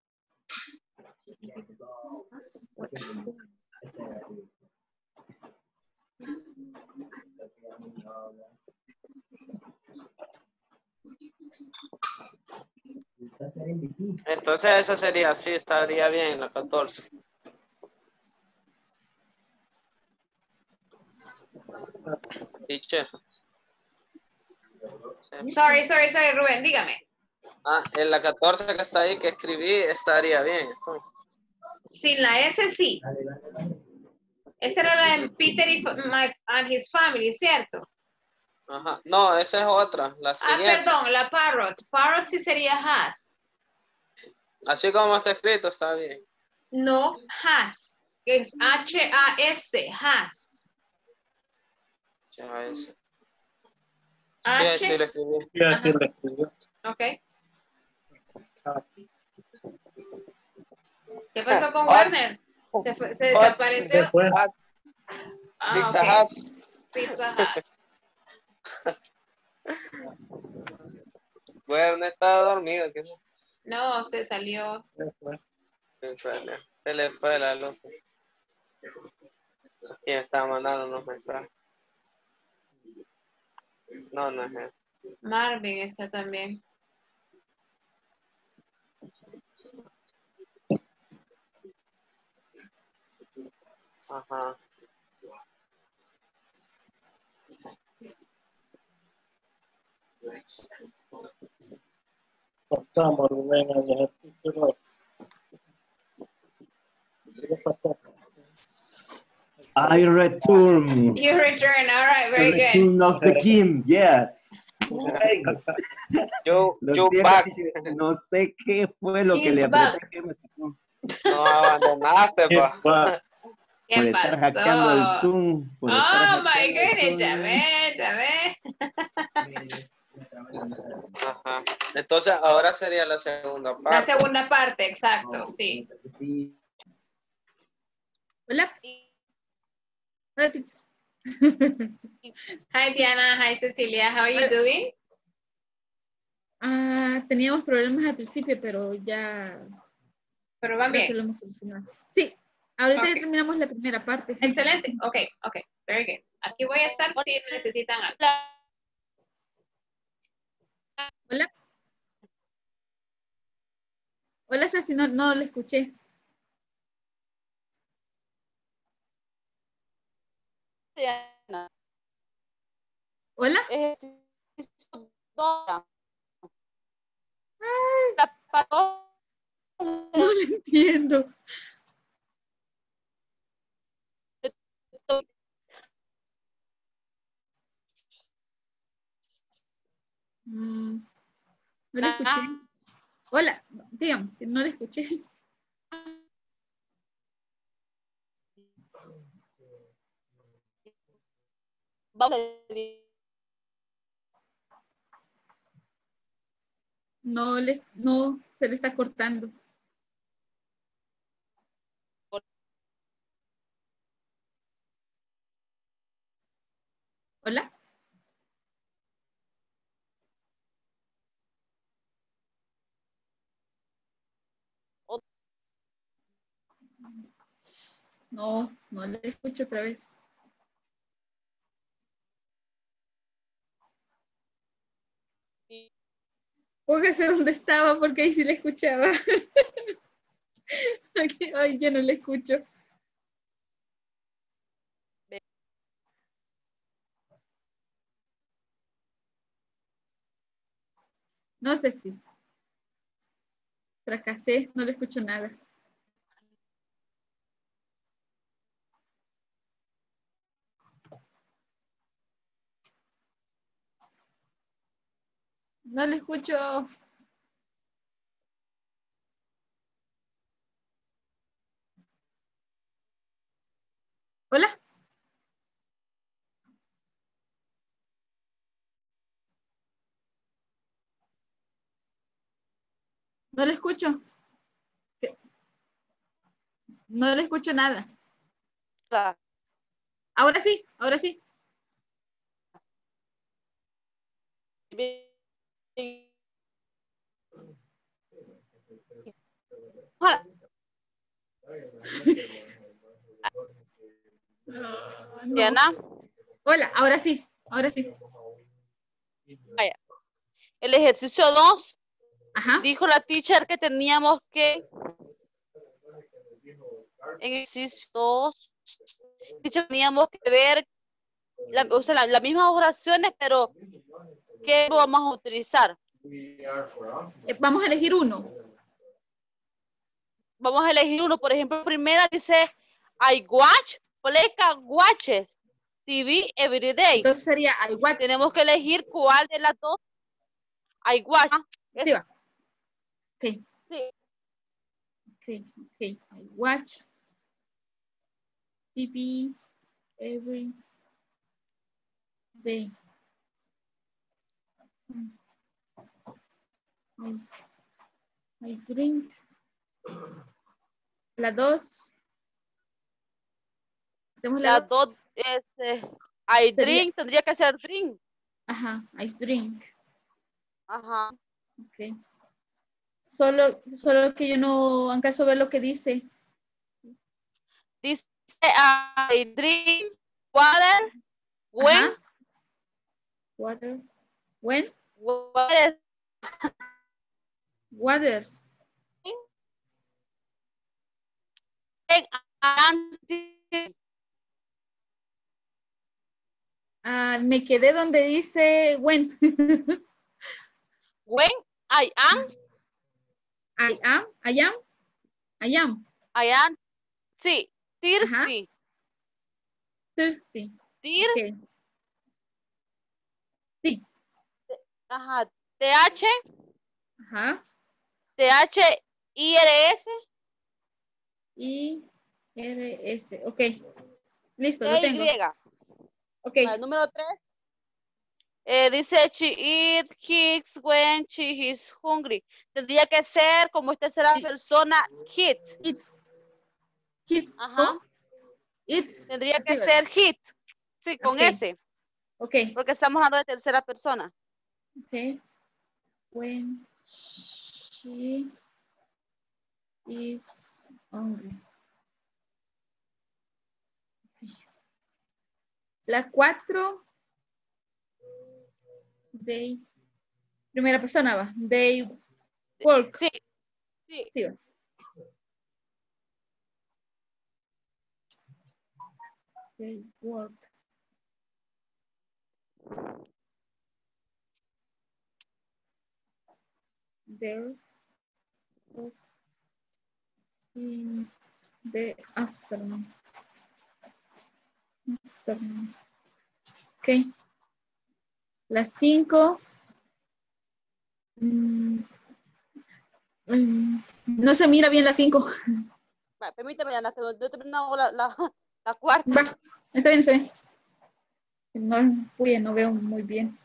Entonces esa sería así, estaría bien la catorce. Teacher. Sorry, sorry, sorry, Rubén, dígame. Ah, en la catorce que está ahí que escribí estaría bien. Sin la S, sí. Esa era la de Peter y my, and his family, ¿cierto? Ajá. No, esa es otra, la Ah, siguiente. perdón, la parrot. Parrot sí sería has. Así como está escrito, está bien. No, has. Es H A S, has. Ya ese. Sí, H. sí lo escribí. Ajá. Ok. ¿Qué pasó con Werner? Se, fue- se desapareció. Ah, Pizza ok. Pizza Hut. Bueno, estaba dormido. ¿Qué fue? No, se salió. Se le fue la luz. Y estaba mandando unos mensajes. No, no es él. Marvin está también. Ajá. I return. You return, all right, The very good. return of the king, yes. Yo, Lo yo siento, back. teacher, no sé qué fue lo que He's le apreté back. que me sacó. No abandonaste, pa. ¿Qué Por estar pasó? hackeando el Zoom. Por estar Oh my hackeando el goodness, Zoom. ya ve, ya ve. Ajá. Entonces ahora sería la segunda parte. La segunda parte, exacto, sí. Sí. Hola. Hola, teacher. Hi Diana, hi Cecilia, how are you doing? Ah, teníamos problemas al principio, pero ya Pero van creo que bien. lo hemos solucionado. Sí, ahorita Ok. ya terminamos la primera parte. Excelente, ok, ok, very good. Aquí voy a estar si necesitan algo. Hola. Hola, Ceci, no, no le escuché. Hola. No le entiendo. Mm, no le escuché. Hola, dígame, no le escuché. No les, no, se le está cortando. Hola. No, no le escucho otra vez. Póngase donde estaba porque ahí sí le escuchaba. Aquí, ay, ya no le escucho. No sé si. Fracasé, no le escucho nada. No le escucho. Hola. No le escucho. ¿Qué? No le escucho nada. Ahora sí, ahora sí. Hola. No. Diana. Hola, ahora sí, ahora sí. Vaya. El ejercicio dos, Ajá. dijo la teacher que teníamos que, en el ejercicio dos, teníamos que ver la, o sea, la, las mismas oraciones, pero ¿qué vamos a utilizar? Eh, Vamos a elegir uno. Vamos a elegir uno. Por ejemplo, primera dice, I watch, Pleca watches T V every day. Entonces sería I watch. Tenemos que elegir cuál de las dos. I watch. Sí, va. Ok. Sí. Ok, ok. I watch T V every day. I, I drink. La dos. Hacemos la, La dos. dos, este, I Sería- drink, tendría que ser drink. Ajá, I drink. Ajá. Ok. Solo, solo que yo no alcanzo a ver lo que dice. Dice, I drink water when, Ajá. Water. When? when Waters. and Ah, me quedé donde dice when. when I am, I am, I am, I am. I am, sí, thirsty, Ajá. Thirsty. thirsty, Okay. Sí. ajá, T H, Ajá. T H I R S, I R S. Ok. Listo, lo E tengo. Y. Ok. Vale, número tres. Eh, dice, she eat kids when she is hungry. Tendría que ser, como esta será persona, hit. It's. Kids. Ajá. It's. Tendría que Así va. ser hit. Sí, con Ok. S. Ok. Porque estamos hablando de tercera persona. Ok. When she is hungry. La cuatro. They. Primera persona va. They work. Sí. Sí. Sí va. They work. There. In the afternoon. Afternoon. Ok. Las cinco. Mm, mm, no se mira bien las cinco. Vale, permítame, Ana, que no he terminado la, la, la cuarta. Va, está bien, está bien. No, uy, no veo muy bien.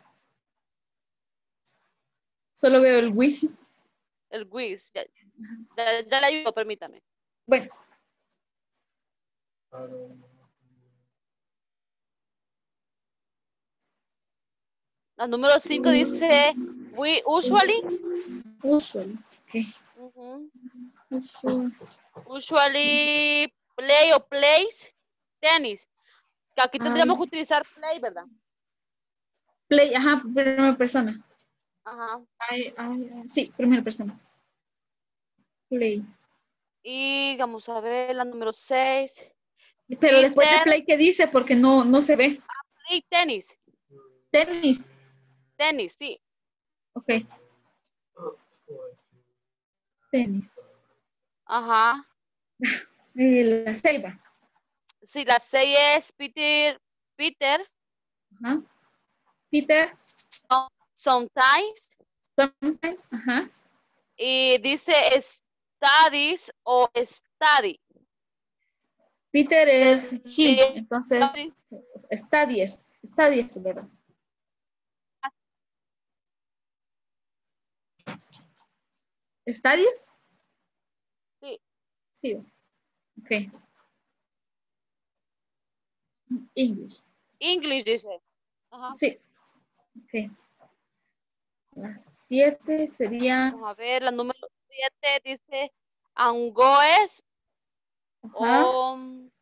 Solo veo el Wii. El Wiz. Ya, ya, ya le ayudo, permítame. Bueno. La número cinco dice, we usually. Usually. Ok. Uh-huh. Usually. Usually play o plays tenis. Que aquí tendríamos Ay. que utilizar play, ¿verdad? Play, ajá, primera persona. Ajá. Ay, ay, ay, sí, primera persona. Play. Y vamos a ver la número seis. Pero después de Peter, play, ¿qué dice? Porque no, no se ve. play tenis. Tenis. Tenis, sí. Ok. Tenis. Ajá. Eh, la selva. Sí, la seis es Peter. Peter. Ajá. Peter. Sometimes. Sometimes. Ajá. Y dice studies o study. Peter es he. Sí. Entonces, studies. Studies, ¿verdad? ¿Studies? Sí. Sí. Ok. English. English dice. Ajá. Sí. Ok. Las siete sería. Vamos a ver, la número siete dice Angoes o,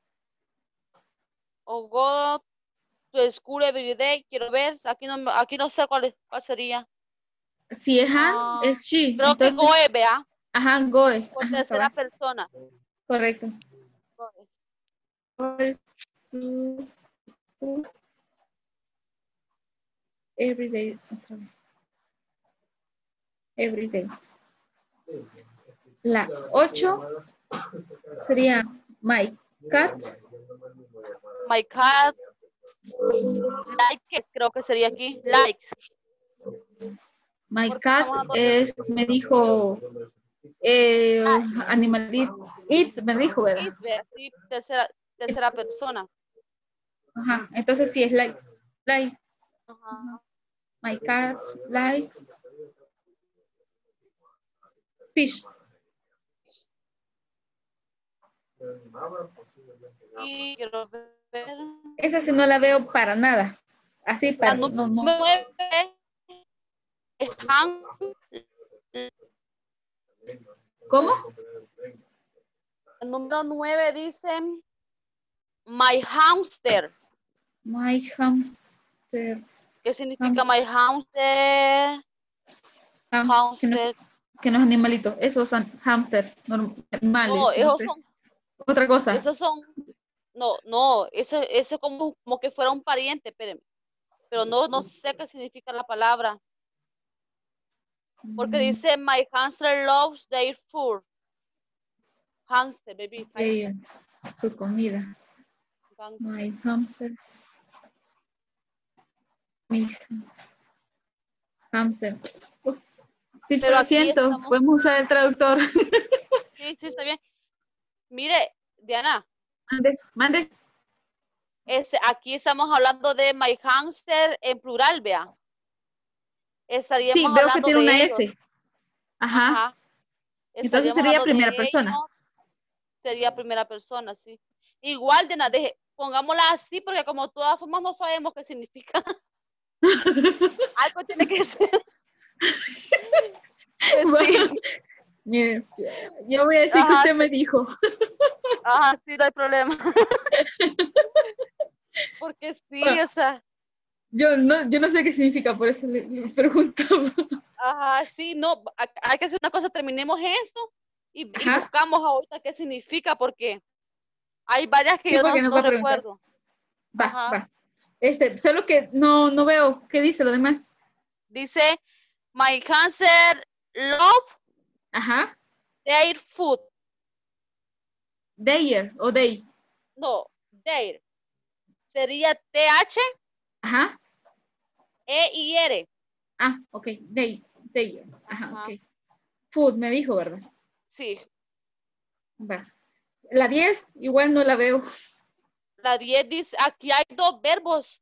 o go to school every day. Quiero ver, aquí no, aquí no sé cuál, es, cuál sería. Si es han, Ah, es she. creo Entonces, que goes, vea. Ajá, goes. Por Ajá, tercera cabal. persona. Correcto. Goes. Goes to school every day. Otra vez. Every day. La ocho sería my cat. My cat. Likes, creo que sería aquí. Likes. My Porque cat estamos hablando- es, me dijo, eh, animalito. It, me dijo, ¿verdad? It, vea, sí, tercera, tercera persona. Ajá, entonces sí es likes. Likes. Ajá. My cat likes fish. Y quiero ver. Esa sí no la veo para nada. Así para, La no, no. número nueve es ham. ¿Cómo? El número nueve dice my hamster. My hamster. ¿Qué significa my hamster? Ham, que, no es, que no es animalito. Esos son hamster normales. No, No esos sé. son. Otra cosa. Esos son. No, no, eso es como, como que fuera un pariente, espérenme. Pero no, no sé qué significa la palabra. Porque dice my hamster loves their food. Hamster, baby. Ella, su comida. My hamster. Mi hamster. Uh, Pero lo siento, estamos... podemos usar el traductor. Sí, sí, está bien. Mire, Diana. Mande, mande. Este, aquí estamos hablando de my hamster en plural, vea. Estaríamos sí, veo que tiene una ellos. S. Ajá. Ajá. Entonces sería primera persona. Ellos. Sería primera persona, sí. Igual, Diana, deje, pongámosla así porque como todas formas no sabemos qué significa. Algo tiene que ser. Pues bueno, sí. Mire, yo voy a decir Ajá, que usted me dijo. Ajá, sí, no hay problema. Porque sí, bueno, o sea. Yo no, yo no sé qué significa, por eso le, le preguntaba. Ajá, sí, no, hay que hacer una cosa, terminemos eso y, y buscamos ahorita qué significa, porque hay varias que sí, yo no, no recuerdo. Va, Ajá. va. Este, solo que no, no veo qué dice lo demás. Dice, my hamster love Ajá. their food. Their o they. No, their. Sería T H. Ajá. E I R. Ah, ok. They, they. Ajá, Ajá. ok. Food, me dijo, ¿verdad? Sí. Va. La diez, igual no la veo. La diez dice, aquí hay dos verbos.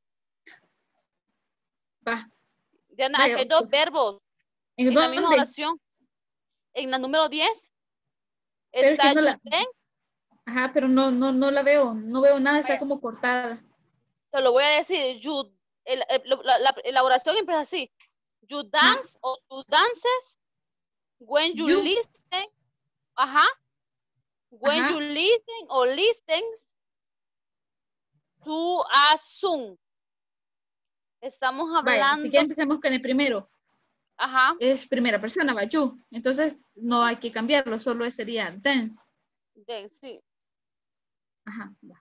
Va. Diana, aquí hay dos verbos. ¿En, en la misma oración. En la número diez. Pero está es que no la... Ajá, pero no, no, no la veo. No veo nada, está como cortada. Se lo voy a decir. You, el, el, la, la, la oración empieza así. You dance o you dances when you, you. listen. Ajá. When Ajá. you listen or listens to a song. Estamos Vaya, hablando. si quieren empecemos con el primero. Ajá. Es primera persona, va, you. Entonces no hay que cambiarlo, solo sería dance. De, sí. Ajá, va.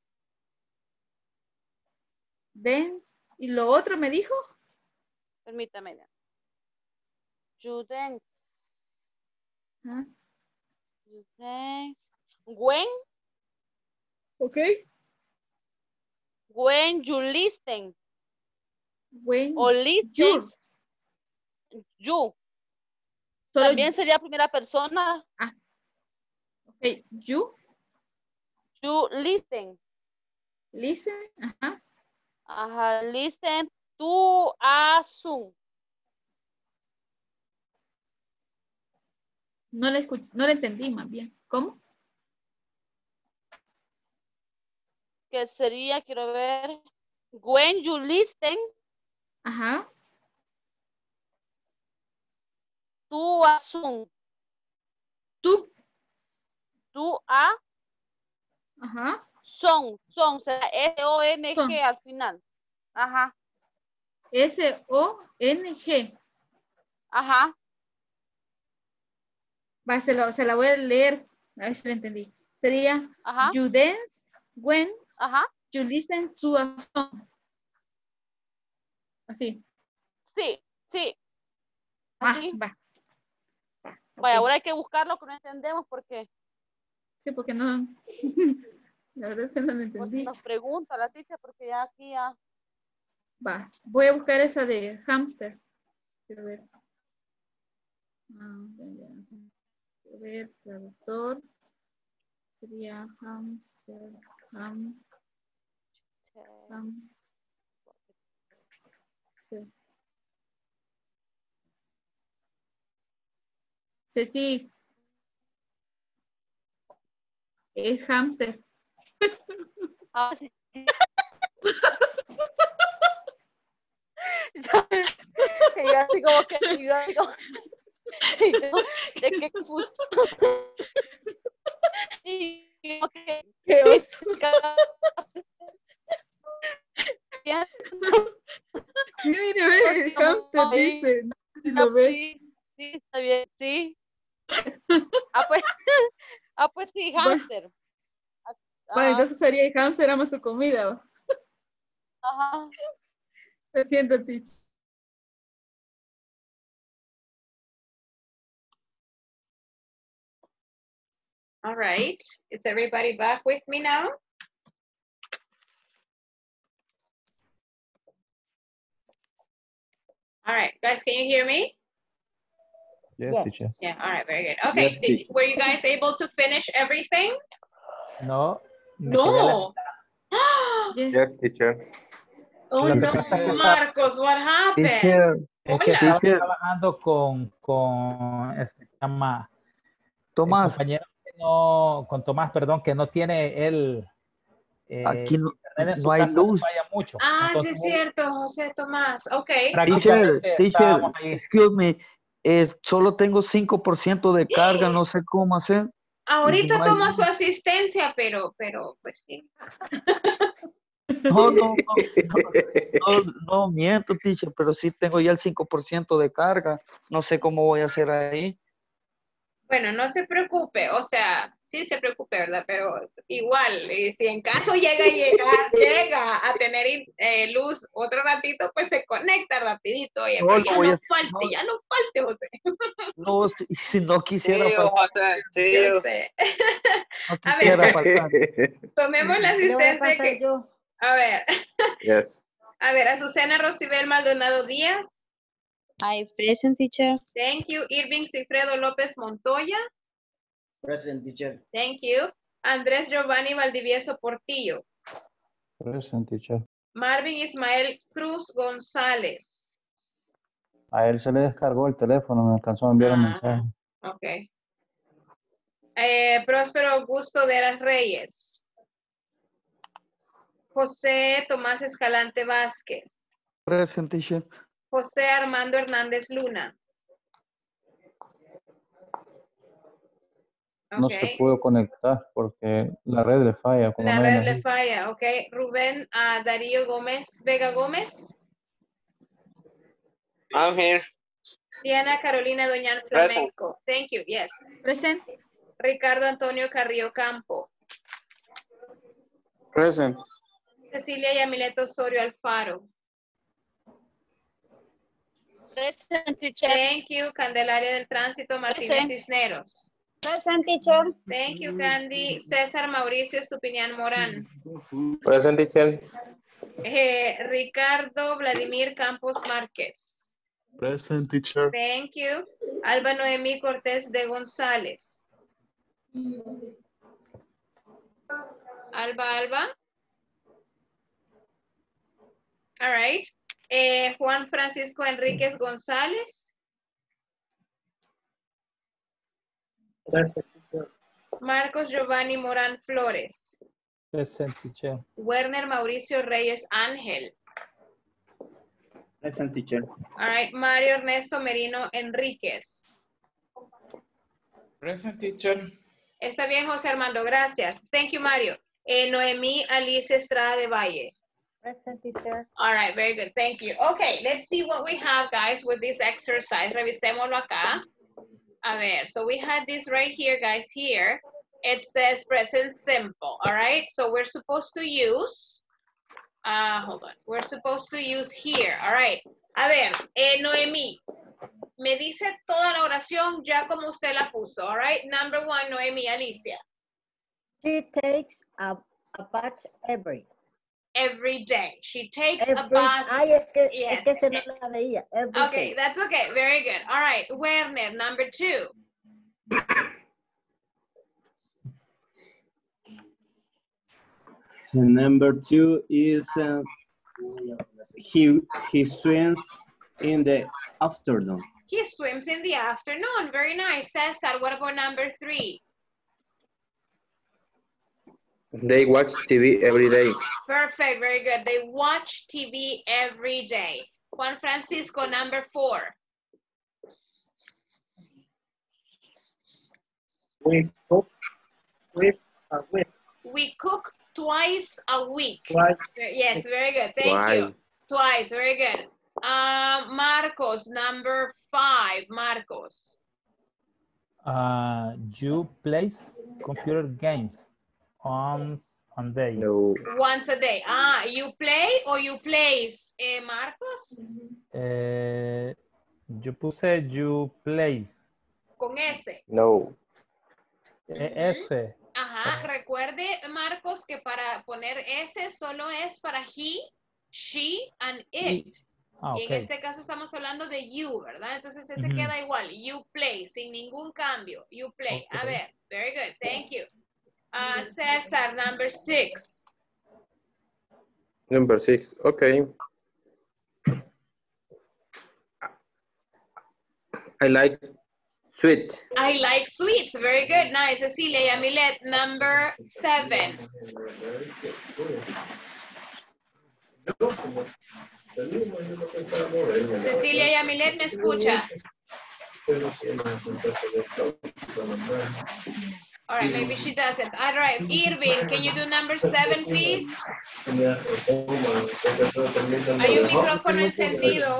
Dance. ¿Y lo otro me dijo? Permítame. You dance. Ajá. You dance. When. Ok. When you listen. When O listens. You. Solo También sería primera persona. Ah. Ok. You. You listen. Listen. Ajá. Ajá. Listen to a song. No le escuché, no le entendí más bien. ¿Cómo? Que sería, quiero ver. When you listen. Ajá. To a song. Tú. To a. Ajá. Song. Song. Será S O N G Song. al final. Ajá. S O N G. Ajá. Va, se, lo, se la voy a leer. A ver si la entendí. Sería Ajá. you dance when Ajá. you listen to a song. Así. Sí, sí. Ah, Así. va. va. Vaya, Ok. ahora hay que buscarlo que no entendemos porque Sí, porque no. La verdad es que no lo pues, entendí. nos pregunta la teacher porque ya aquí ya. Va. Voy a buscar esa de hamster. Quiero ver. Ah, ya, ya. Quiero ver, traductor. Sería hamster. Ham. Ham. Sí. Ceci. Es hamster. Ah, sí. yo, yo así como que yo así como, yo, de qué confuso. Y como que ¿Qué oso? Mire, ve, el hamster dice. No sé si lo ve. Sí, sí, está bien, sí. Ah, pues, ah, pues sí, hamster. Bueno, entonces sería el hamster ama su comida. ¿Va? Ajá. Lo siento, teacher. All right. Is everybody back with me now? All right, guys, can you hear me? Yes, Yes. teacher. Yeah, all right, very good. Okay, Yes, did, teacher. were you guys able to finish everything? No. me quedé a la No. Yes. Yes, teacher. Oh, Lo que no, pasa es que está- Marcos, what happened? Teacher, Es que Hola. estaba Teacher. trabajando con, con este llama el Tomás, compañero que no, con Tomás, perdón, que no tiene él eh, aquí no, internet en su no hay casa, le luz. falla mucho. Ah, sí Entonces, es cierto, José Tomás. Ok. Teacher, prácticamente teacher, estábamos ahí. excuse me, eh, solo tengo cinco por ciento de carga, no sé cómo hacer. Ahorita No hay tomo luz. su asistencia, pero, pero, pues sí. No, no, no, no, no, no miento, teacher, pero sí tengo ya el cinco por ciento de carga. No sé cómo voy a hacer ahí. Bueno, no se preocupe, o sea, sí se preocupe, ¿verdad? Pero igual, y si en caso llega a llegar, llega a tener eh, luz otro ratito, pues se conecta rapidito. Oye, No, pero lo ya voy no a- falte, no. ya no falte, José. No, si, si no quisiera Sí, faltar, José, sí. Yo sé. no A quisiera ver, faltar. tomemos la ¿Qué le voy a asistencia pasar que... yo? A ver, Yes. a ver, Azucena Rosibel Maldonado Díaz. I present, teacher. Thank you. Irving Cifredo López Montoya. Present, teacher. Thank you. Andrés Giovanni Valdivieso Portillo. Present, teacher. Marvin Ismael Cruz González. A él se le descargó el teléfono, me alcanzó a enviar un Ah, mensaje. ok. Eh, Próspero Augusto de las Reyes. José Tomás Escalante Vázquez. Present, teacher. José Armando Hernández Luna. no Ok. se pudo conectar porque la red le falla. Como La no hay red le energía. falla, ok. Rubén uh, Darío Gómez, Vega Gómez. I'm here. Diana Carolina Doñan Present. Flamenco. Thank you, yes. Present. Ricardo Antonio Carrillo Campo. Present. Cecilia Yamilet Osorio Alfaro. Present, teacher. Thank you. Candelaria del Tránsito Martínez Present. Cisneros. Present, teacher. Thank you, Candy. César Mauricio Estupiñán Morán. Present, teacher. Eh, Ricardo Vladimir Campos Márquez. Present, teacher. Thank you. Alba Noemí Cortés de González. Alba, Alba. All right. Eh, Juan Francisco Enríquez González. Present, teacher. Marcos Giovanni Morán Flores. Present, teacher. Werner Mauricio Reyes Ángel. Present, teacher. All right. Mario Ernesto Merino Enríquez. Present, teacher. Está bien, José Armando. Gracias. Thank you, Mario. Eh, Noemí Alicia Estrada de Valle. Present, teacher. All right, very good. Thank you. Okay, let's see what we have, guys, with this exercise. Revisémoslo acá. A ver, so we had this right here, guys, here. It says present simple, all right? So we're supposed to use, uh, hold on. We're supposed to use here, all right? A ver, eh, Noemí, me dice toda la oración ya como usted la puso, all right? Number one, Noemí, Alicia. She takes a, a bath every. Every day. She takes Every, a bath. ay, es que, Yes. es que se no la veía. Every Okay, day. that's okay. Very good. All right, Werner, number two. And number two is uh, he he swims in the afternoon. He swims in the afternoon. Very nice. Cesar, what about number three? They watch T V every day. Perfect. Very good. They watch T V every day. Juan Francisco, number four. We cook with a week. We cook twice a week. Twice. Yes, very good. Thank you. Twice. Very good. Uh, Marcos, number five. Marcos. Uh, you play computer games on on day. No. Once a day. Ah, you play or you plays, eh, Marcos? Eh, yo puse you plays. Con S. No. E- S. Ajá, recuerde, Marcos, que para poner S solo es para he, she, and it. Ah, Y en ok. este caso estamos hablando de you, ¿verdad? Entonces ese Ujú. queda igual. You play, sin ningún cambio. You play. A Ok. ver, very good. Thank you. Uh, César, number six. Number six. Okay. I like sweet. I like sweets. Very good. Nice. Cecilia Yamilet, number seven. Cecilia Yamilet, ¿me escucha? All right, maybe she doesn't. All right, Irving, can you do number seven, please? Hay un micrófono encendido.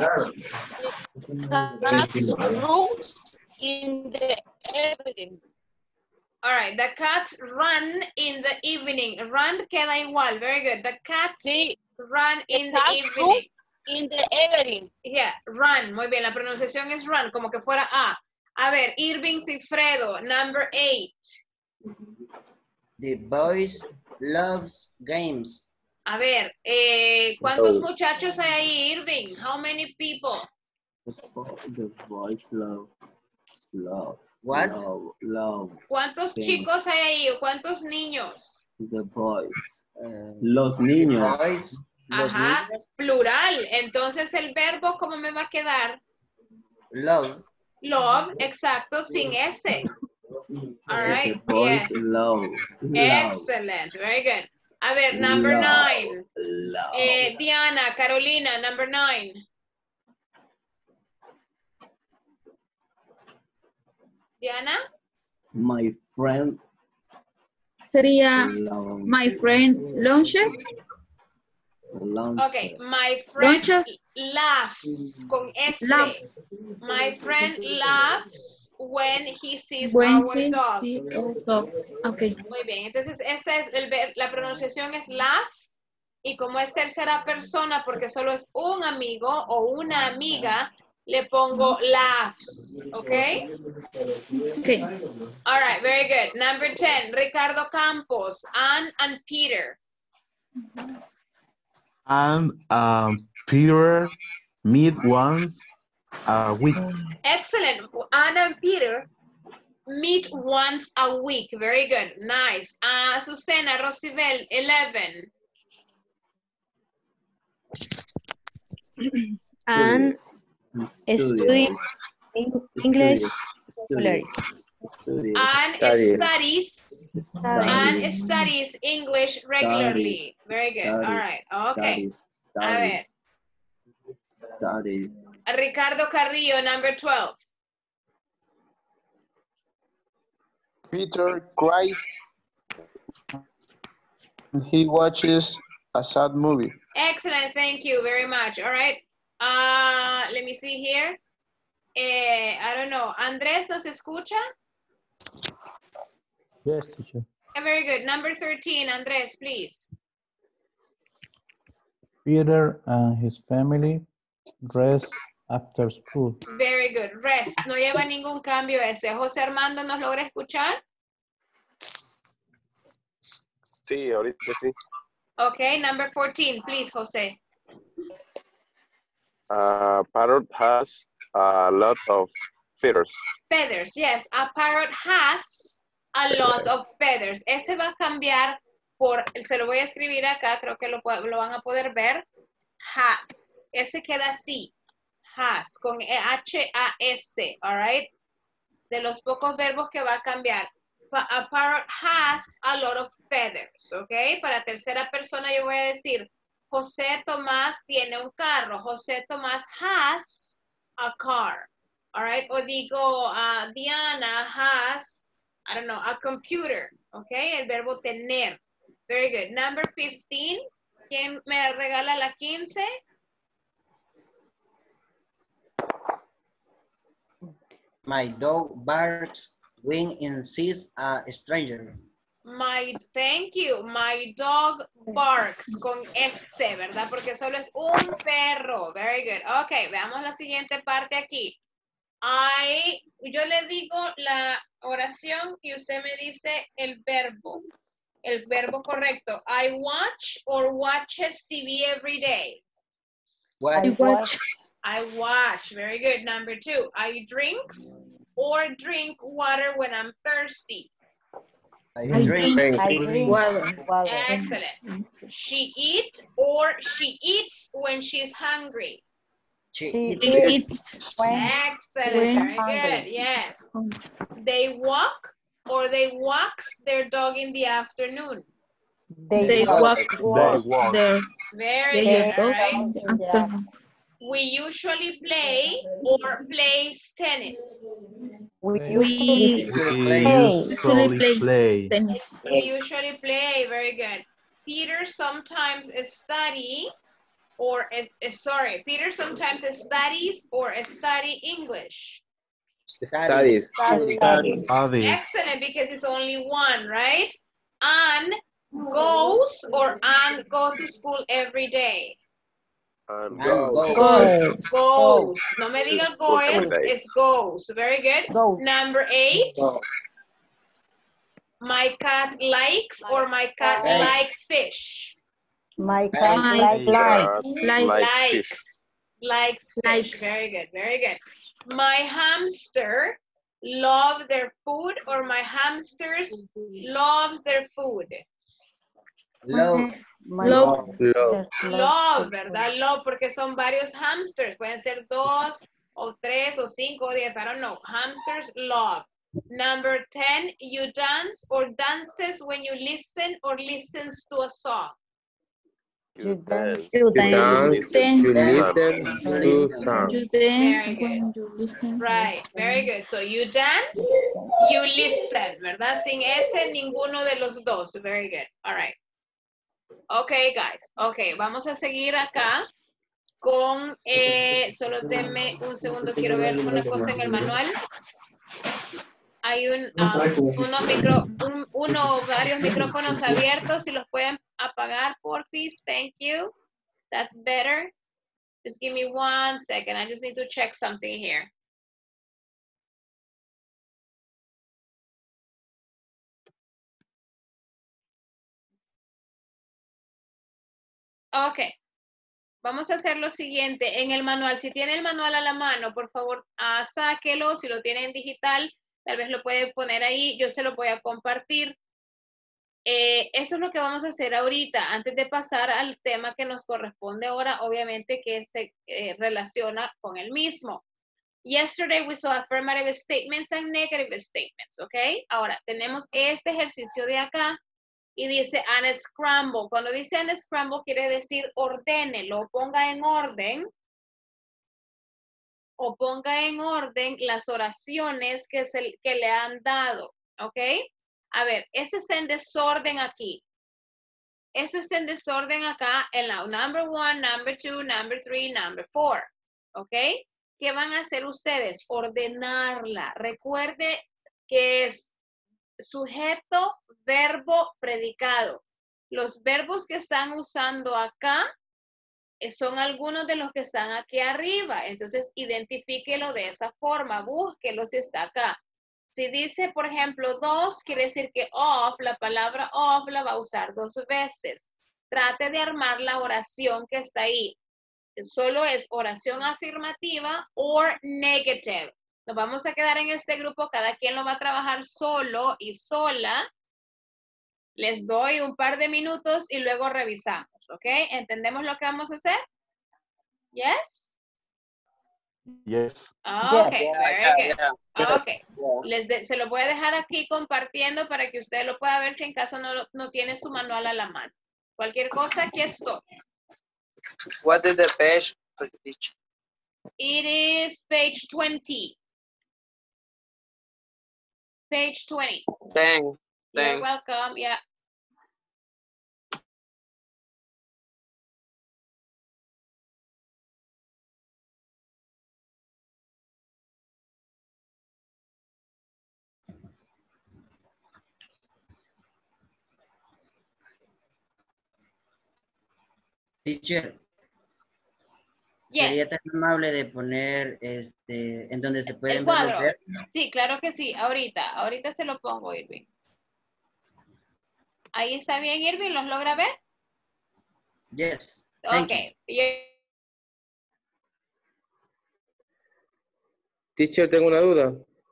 Cats rooms in the evening. All right, the cats run in the evening. Run queda igual. Very good. The cats Sí. run in the cats evening. run in the evening. Yeah, run. Muy bien, la pronunciación es run, como que fuera A. A ver, Irving Cifredo, number eight. The boys loves games. A ver, eh, ¿cuántos Oh. muchachos hay ahí, Irving? How many people? The boys love, love, What? love, love. ¿Cuántos Sí. chicos hay ahí o cuántos niños? The boys. Uh, Los niños. boys, los Ajá, niños, plural. Entonces el verbo, ¿cómo me va a quedar? love. Love, exacto, sin S. All right, The boys yes. love, love, Excellent, very good. A ver, number Love. nine. love. Eh, Diana, Carolina, number nine. Diana? My friend. Sería Launcher. my friend launcher. Launcher. Okay, my friend Launcher. laughs con S. Laugh. My friend laughs when he sees When our he dog. see our dog. Okay. Muy bien, entonces esta es el ver- la pronunciación es laugh y como es tercera persona porque solo es un amigo o una amiga, le pongo laughs, okay? Okay. All right, very good. Number ten, Ricardo Campos, Ann and Peter. And um, Peter meet once a week. Excellent. Ann and Peter meet once a week. Very good. Nice. Uh, Susana Rosibel, eleven. And study English vocabulary. Studies. And Studies. studies. And studies English regularly. Studies. Very good. All Studies. right. Okay. Studies. A ver. Studies. Ricardo Carrillo, number twelve. Peter cries. He watches a sad movie. Excellent. Thank you very much. All right. Uh, let me see here. Eh, I don't know. Andrés, ¿nos escucha? Yes, teacher. Eh, Very good. Number thirteen, Andrés, please. Peter and his family rest after school. Very good. Rest. No lleva ningún cambio ese. José Armando, ¿nos logra escuchar? Sí, ahorita sí. Okay. Number fourteen, please, José. Uh, parrot has a lot of feathers. Feathers. Yes. A parrot has a lot of feathers. Ese va a cambiar por, se lo voy a escribir acá, creo que lo, pu- lo van a poder ver. Has. Ese queda así. Has. Con H A S. All right. De los pocos verbos que va a cambiar. Pa- A parrot has a lot of feathers. Ok. Para tercera persona yo voy a decir, José Tomás tiene un carro. José Tomás has a car. All right. O digo, uh, Diana has, I don't know, a computer. Ok. El verbo tener. Very good. Number fifteen. ¿Quién me regala la quince? My dog barks when it sees a stranger. My, thank you. My dog barks con S, ¿verdad? Porque solo es un perro. Very good. Ok, veamos la siguiente parte aquí. I, yo le digo la oración y usted me dice el verbo. El verbo correcto. I watch or watches T V every day. What? I watch. I watch. Very good. Number two. I drinks or drink water when I'm thirsty. I I drink. drink. I drink Water. water. Excellent. She eat or she eats when she's hungry. She It eats eats. when Excellent. When Very hungry. good. Yes. They walk or they walks their dog in the afternoon. they, They walk. walk They walk. their, Very their good. All dog right. in the afternoon. We usually play or plays tennis. We We usually We play. usually play. play. tennis. We usually play. Very good. Peter sometimes study or is, is- sorry. Peter sometimes studies or study English. Studies. Studies. Studies. Excellent, because it's only one, right? Anne goes or Anne go to school every day. And And goes. go. Goes. Goes. No me diga School every goes, day. it's goes. Very good. Goes. Number eight. My cat likes or my cat Likes. like fish. My cat My like light. Cat Like- likes fish. Likes. Likes fish. Likes. Very good. Very good. My hamster love their food or my hamsters loves their food. Love. My Love. Love. Love, ¿verdad? Love, porque son varios hamsters. Pueden ser dos o tres o cinco o diez. I don't know. Hamsters love. Number ten, you dance or dances when you listen or listens to a song. You dance. You dance, listen you to listen sound. to sound. You dance Very good. when you listen. Right, very good. So you dance, you listen, ¿verdad? Sin ese, ninguno de los dos. Very good. All right. Okay, guys. Okay, vamos a seguir acá con, eh, solo denme un segundo, quiero ver una cosa en el manual. Hay un, um, unos micro, un, uno o varios micrófonos abiertos, si los pueden apagar, porfis. Thank you. That's better. Just give me one second. I just need to check something here. Ok. Vamos a hacer lo siguiente. En el manual, si tiene el manual a la mano, por favor, ah, sáquelo. Si lo tiene en digital, tal vez lo puede poner ahí. Yo se lo voy a compartir. Eh, eso es lo que vamos a hacer ahorita, antes de pasar al tema que nos corresponde ahora, obviamente que se eh, relaciona con el mismo. Yesterday we saw affirmative statements and negative statements, ¿ok? Ahora, tenemos este ejercicio de acá y dice unscramble. Cuando dice unscramble quiere decir ordénelo, ponga en orden o ponga en orden las oraciones que, se, que le han dado, ¿ok? A ver, esto está en desorden aquí. Esto está en desorden acá en la number one, number two, number three, number four. ¿Ok? ¿Qué van a hacer ustedes? Ordenarla. Recuerde que es sujeto, verbo, predicado. Los verbos que están usando acá son algunos de los que están aquí arriba. Entonces, identifíquelo de esa forma. Búsquelo si está acá. Si dice, por ejemplo, dos, quiere decir que of, la palabra of la va a usar dos veces. Trate de armar la oración que está ahí. Solo es oración afirmativa o negative. Nos vamos a quedar en este grupo. Cada quien lo va a trabajar solo y sola. Les doy un par de minutos y luego revisamos. ¿Ok? ¿Entendemos lo que vamos a hacer? ¿Yes? Yes. Ok, Yes. very Yeah, good. yeah. Ok, Yeah. Les de- se lo voy a dejar aquí compartiendo para que usted lo pueda ver si en caso no, lo- no tiene su manual a la mano. Cualquier cosa, aquí estoy. What is the page? Teacher? It is page twenty. Page twenty. Thanks. You're Thanks. welcome. Yeah. Teacher, sería Yes. tan amable de poner este en donde se El pueden ver los cuadro. verbos. Sí, claro que sí. Ahorita. Ahorita se lo pongo, Irving. Ahí está bien, Irving. ¿Los logra ver? Yes. Thank you. Ok. Y- Teacher, tengo una duda.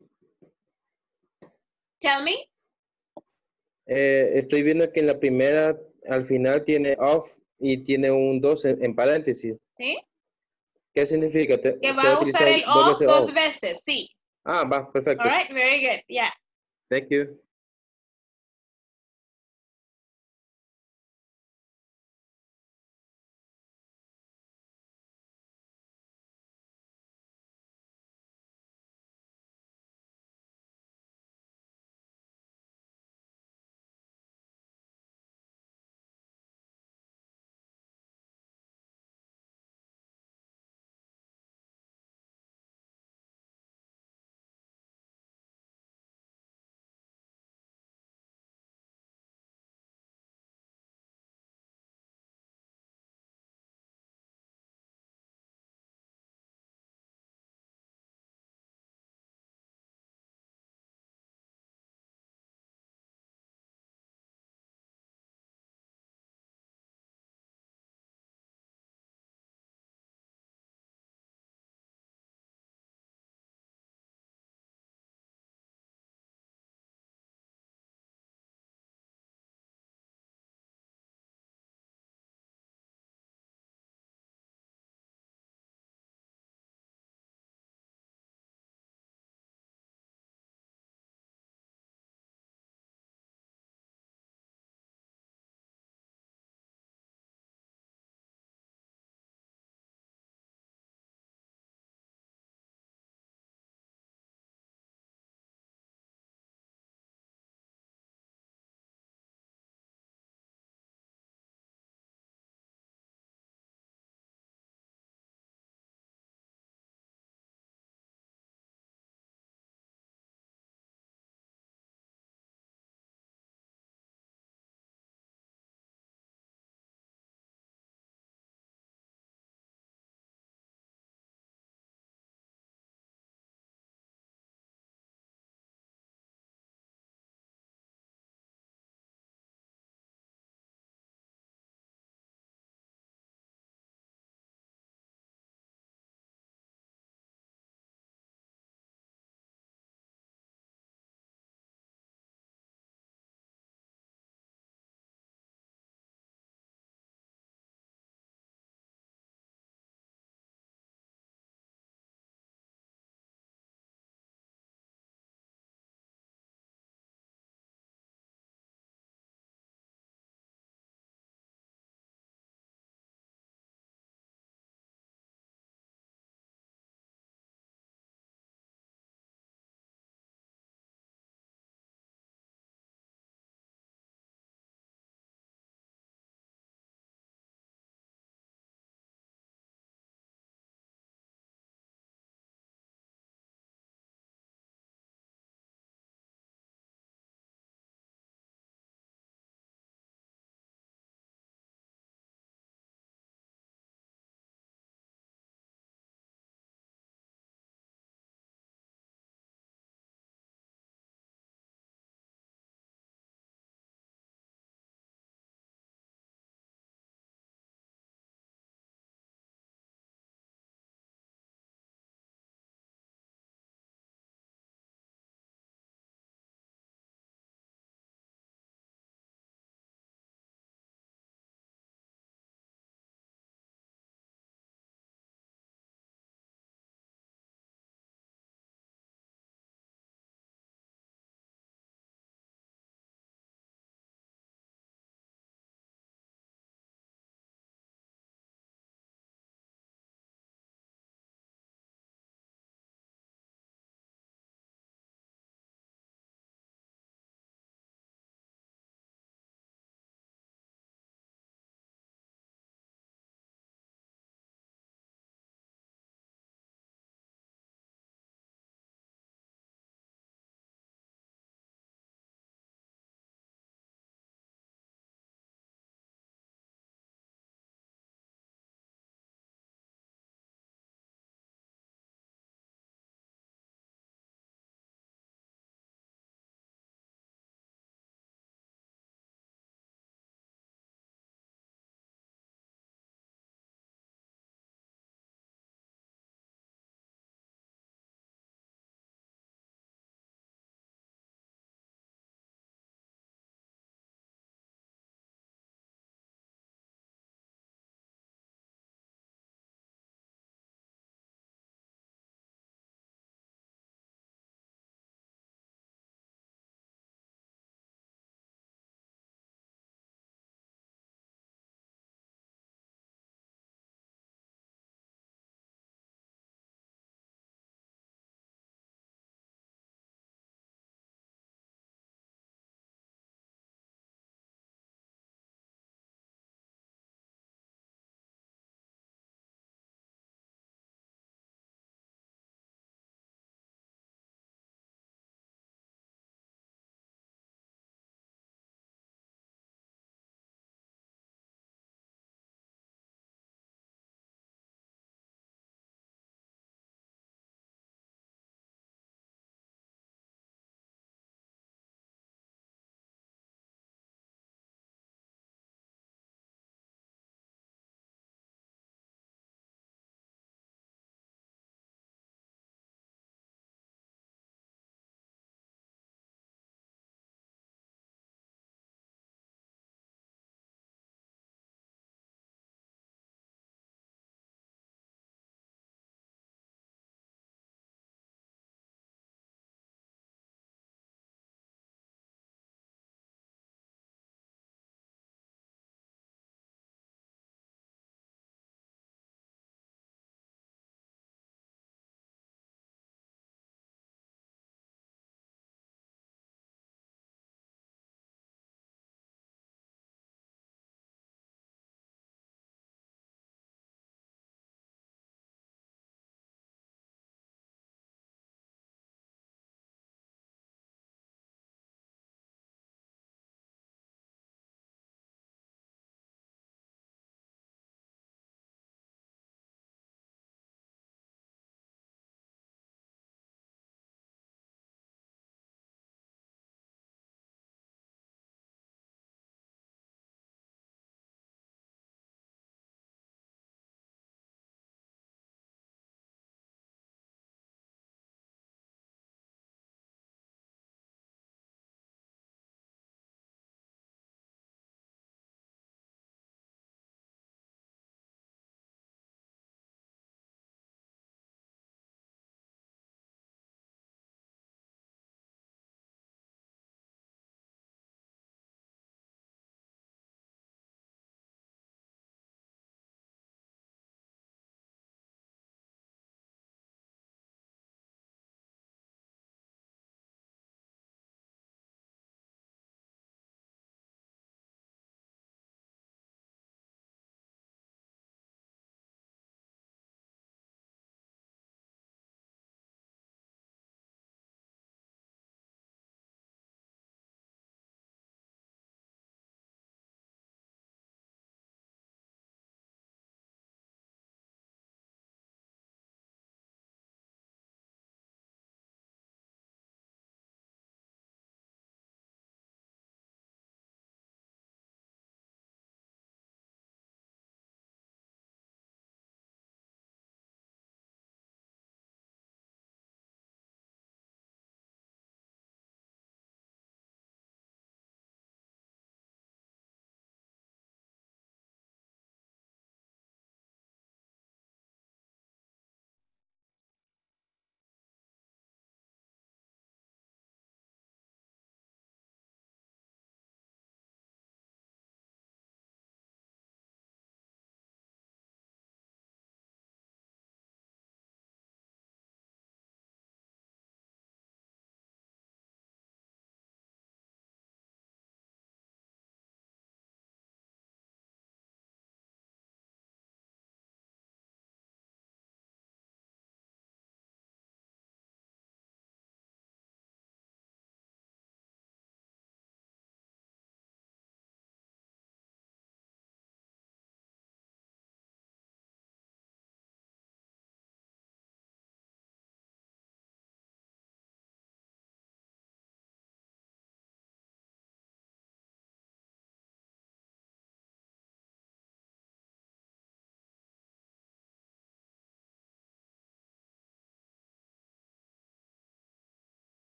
Tell me. Eh, estoy viendo que en la primera, al final tiene off y tiene un dos en, en paréntesis. ¿Sí? ¿Qué significa? Te- Que se va a usar utilizar el dos of veces dos off. veces. Sí. Ah, va, perfecto. All right. Very good. Yeah. Thank you.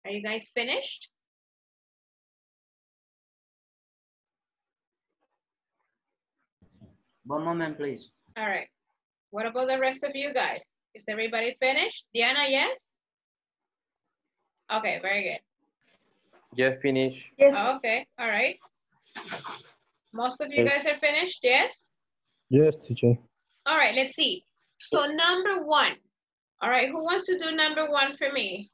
Are you guys finished? One moment, please. All right. What about the rest of you guys? Is everybody finished? Diana, yes? Okay, very good. Just finish. Yes. Okay, all right. Most of you Yes. guys are finished, yes? Yes, teacher. All right, let's see. So number one. All right, who wants to do number one for me?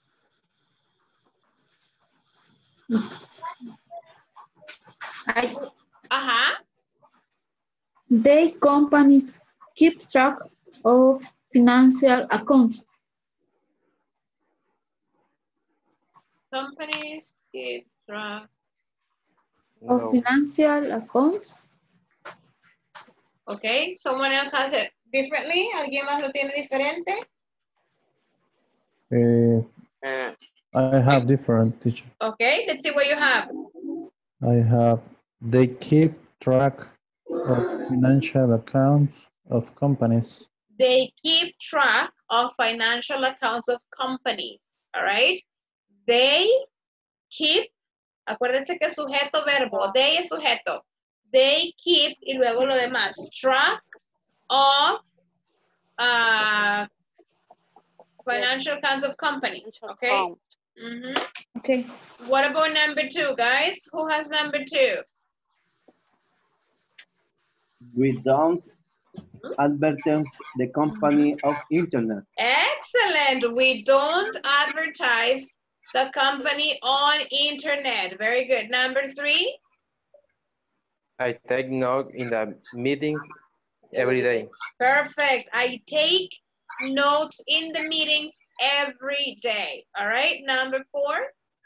I, Uh-huh. they companies keep track of financial accounts. Companies keep track. Of No. financial accounts. Okay, someone else has it differently. ¿Alguien más lo tiene diferente? Uh, Eh, I have different, teacher. Okay, let's see what you have. I have, they keep track of financial accounts of companies. They keep track of financial accounts of companies. All right. They keep, acuérdense que sujeto verbo, they es sujeto. They keep y luego lo demás. Track of uh, financial accounts of companies. Okay. Mm-hmm. Okay. What about number two, guys? Who has number two? We don't advertise the company of internet. Excellent. We don't advertise the company on internet. Very good. Number three. I take note in the meetings every day. Perfect. I take notes in the meetings every day. All right. Number four.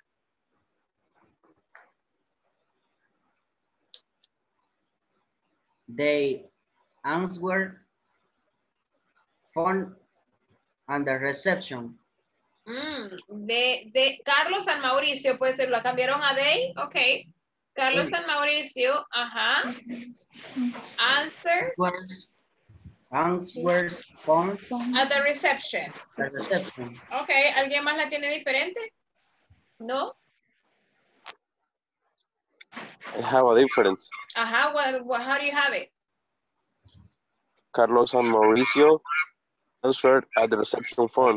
They answer phone and the reception. Mm, de, de Carlos San Mauricio, puede ser, ¿lo cambiaron a they? Ok. Carlos San Mauricio, ajá. Answer. Answer phone At the reception. the reception. Ok, ¿alguien más la tiene diferente? ¿No? I have a difference. Ajá, what, what, how do you have it? Carlos and Mauricio answered at the reception phone.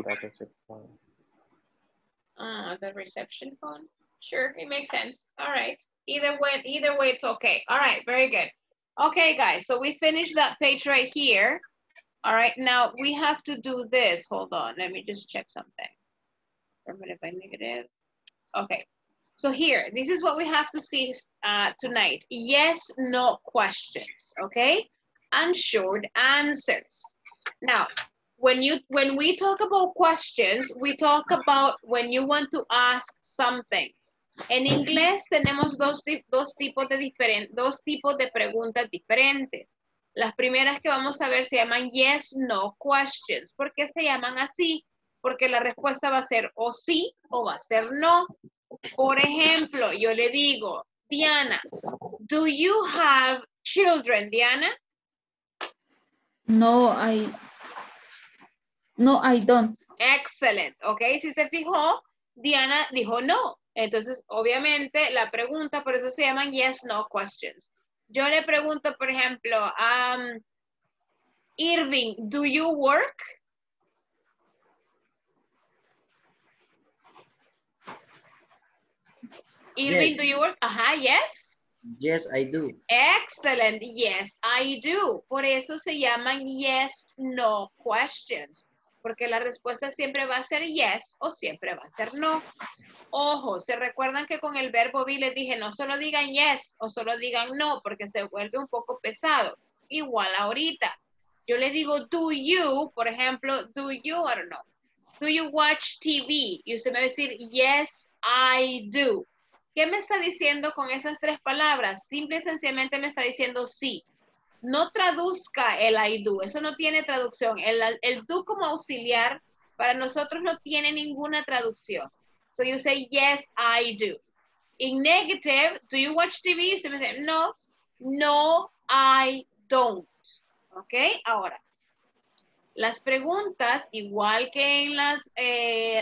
Uh, the reception phone. Sure, it makes sense. All right. Either way, either way, it's okay. All right, very good. Okay, guys, so we finished that page right here. All right, now we have to do this. Hold on, let me just check something. Affirmative by negative. Okay, so here, this is what we have to see uh, tonight. Yes, no questions, okay? And short answers. Now, when you when we talk about questions, we talk about when you want to ask something. En inglés tenemos dos, dos, tipos de diferen, dos tipos de preguntas diferentes. Las primeras que vamos a ver se llaman yes, no questions. ¿Por qué se llaman así? Porque la respuesta va a ser o sí o va a ser no. Por ejemplo, yo le digo, Diana, do you have children, Diana? No, I, no, I don't. Excellent. Ok, si se fijó, Diana dijo no. Entonces, obviamente, la pregunta, por eso se llaman yes, no questions. Yo le pregunto, por ejemplo, um, Irving, do you work? Irving, Yes. do you work? Ajá, yes. Yes, I do. Excellent. Yes, I do. Por eso se llaman yes, no questions. Porque la respuesta siempre va a ser yes o siempre va a ser no. Ojo, ¿se recuerdan que con el verbo be les dije no solo digan yes o solo digan no porque se vuelve un poco pesado? Igual ahorita. Yo le digo do you, por ejemplo, do you, I don't know, do you watch T V? Y usted me va a decir yes, I do. ¿Qué me está diciendo con esas tres palabras? Simple y sencillamente me está diciendo sí. No traduzca el I do, eso no tiene traducción. El, el do como auxiliar para nosotros no tiene ninguna traducción. So you say, yes, I do. In negative, do you watch T V? Usted me dice, no, no, I don't. ¿Ok? Ahora, las preguntas, igual que en las eh,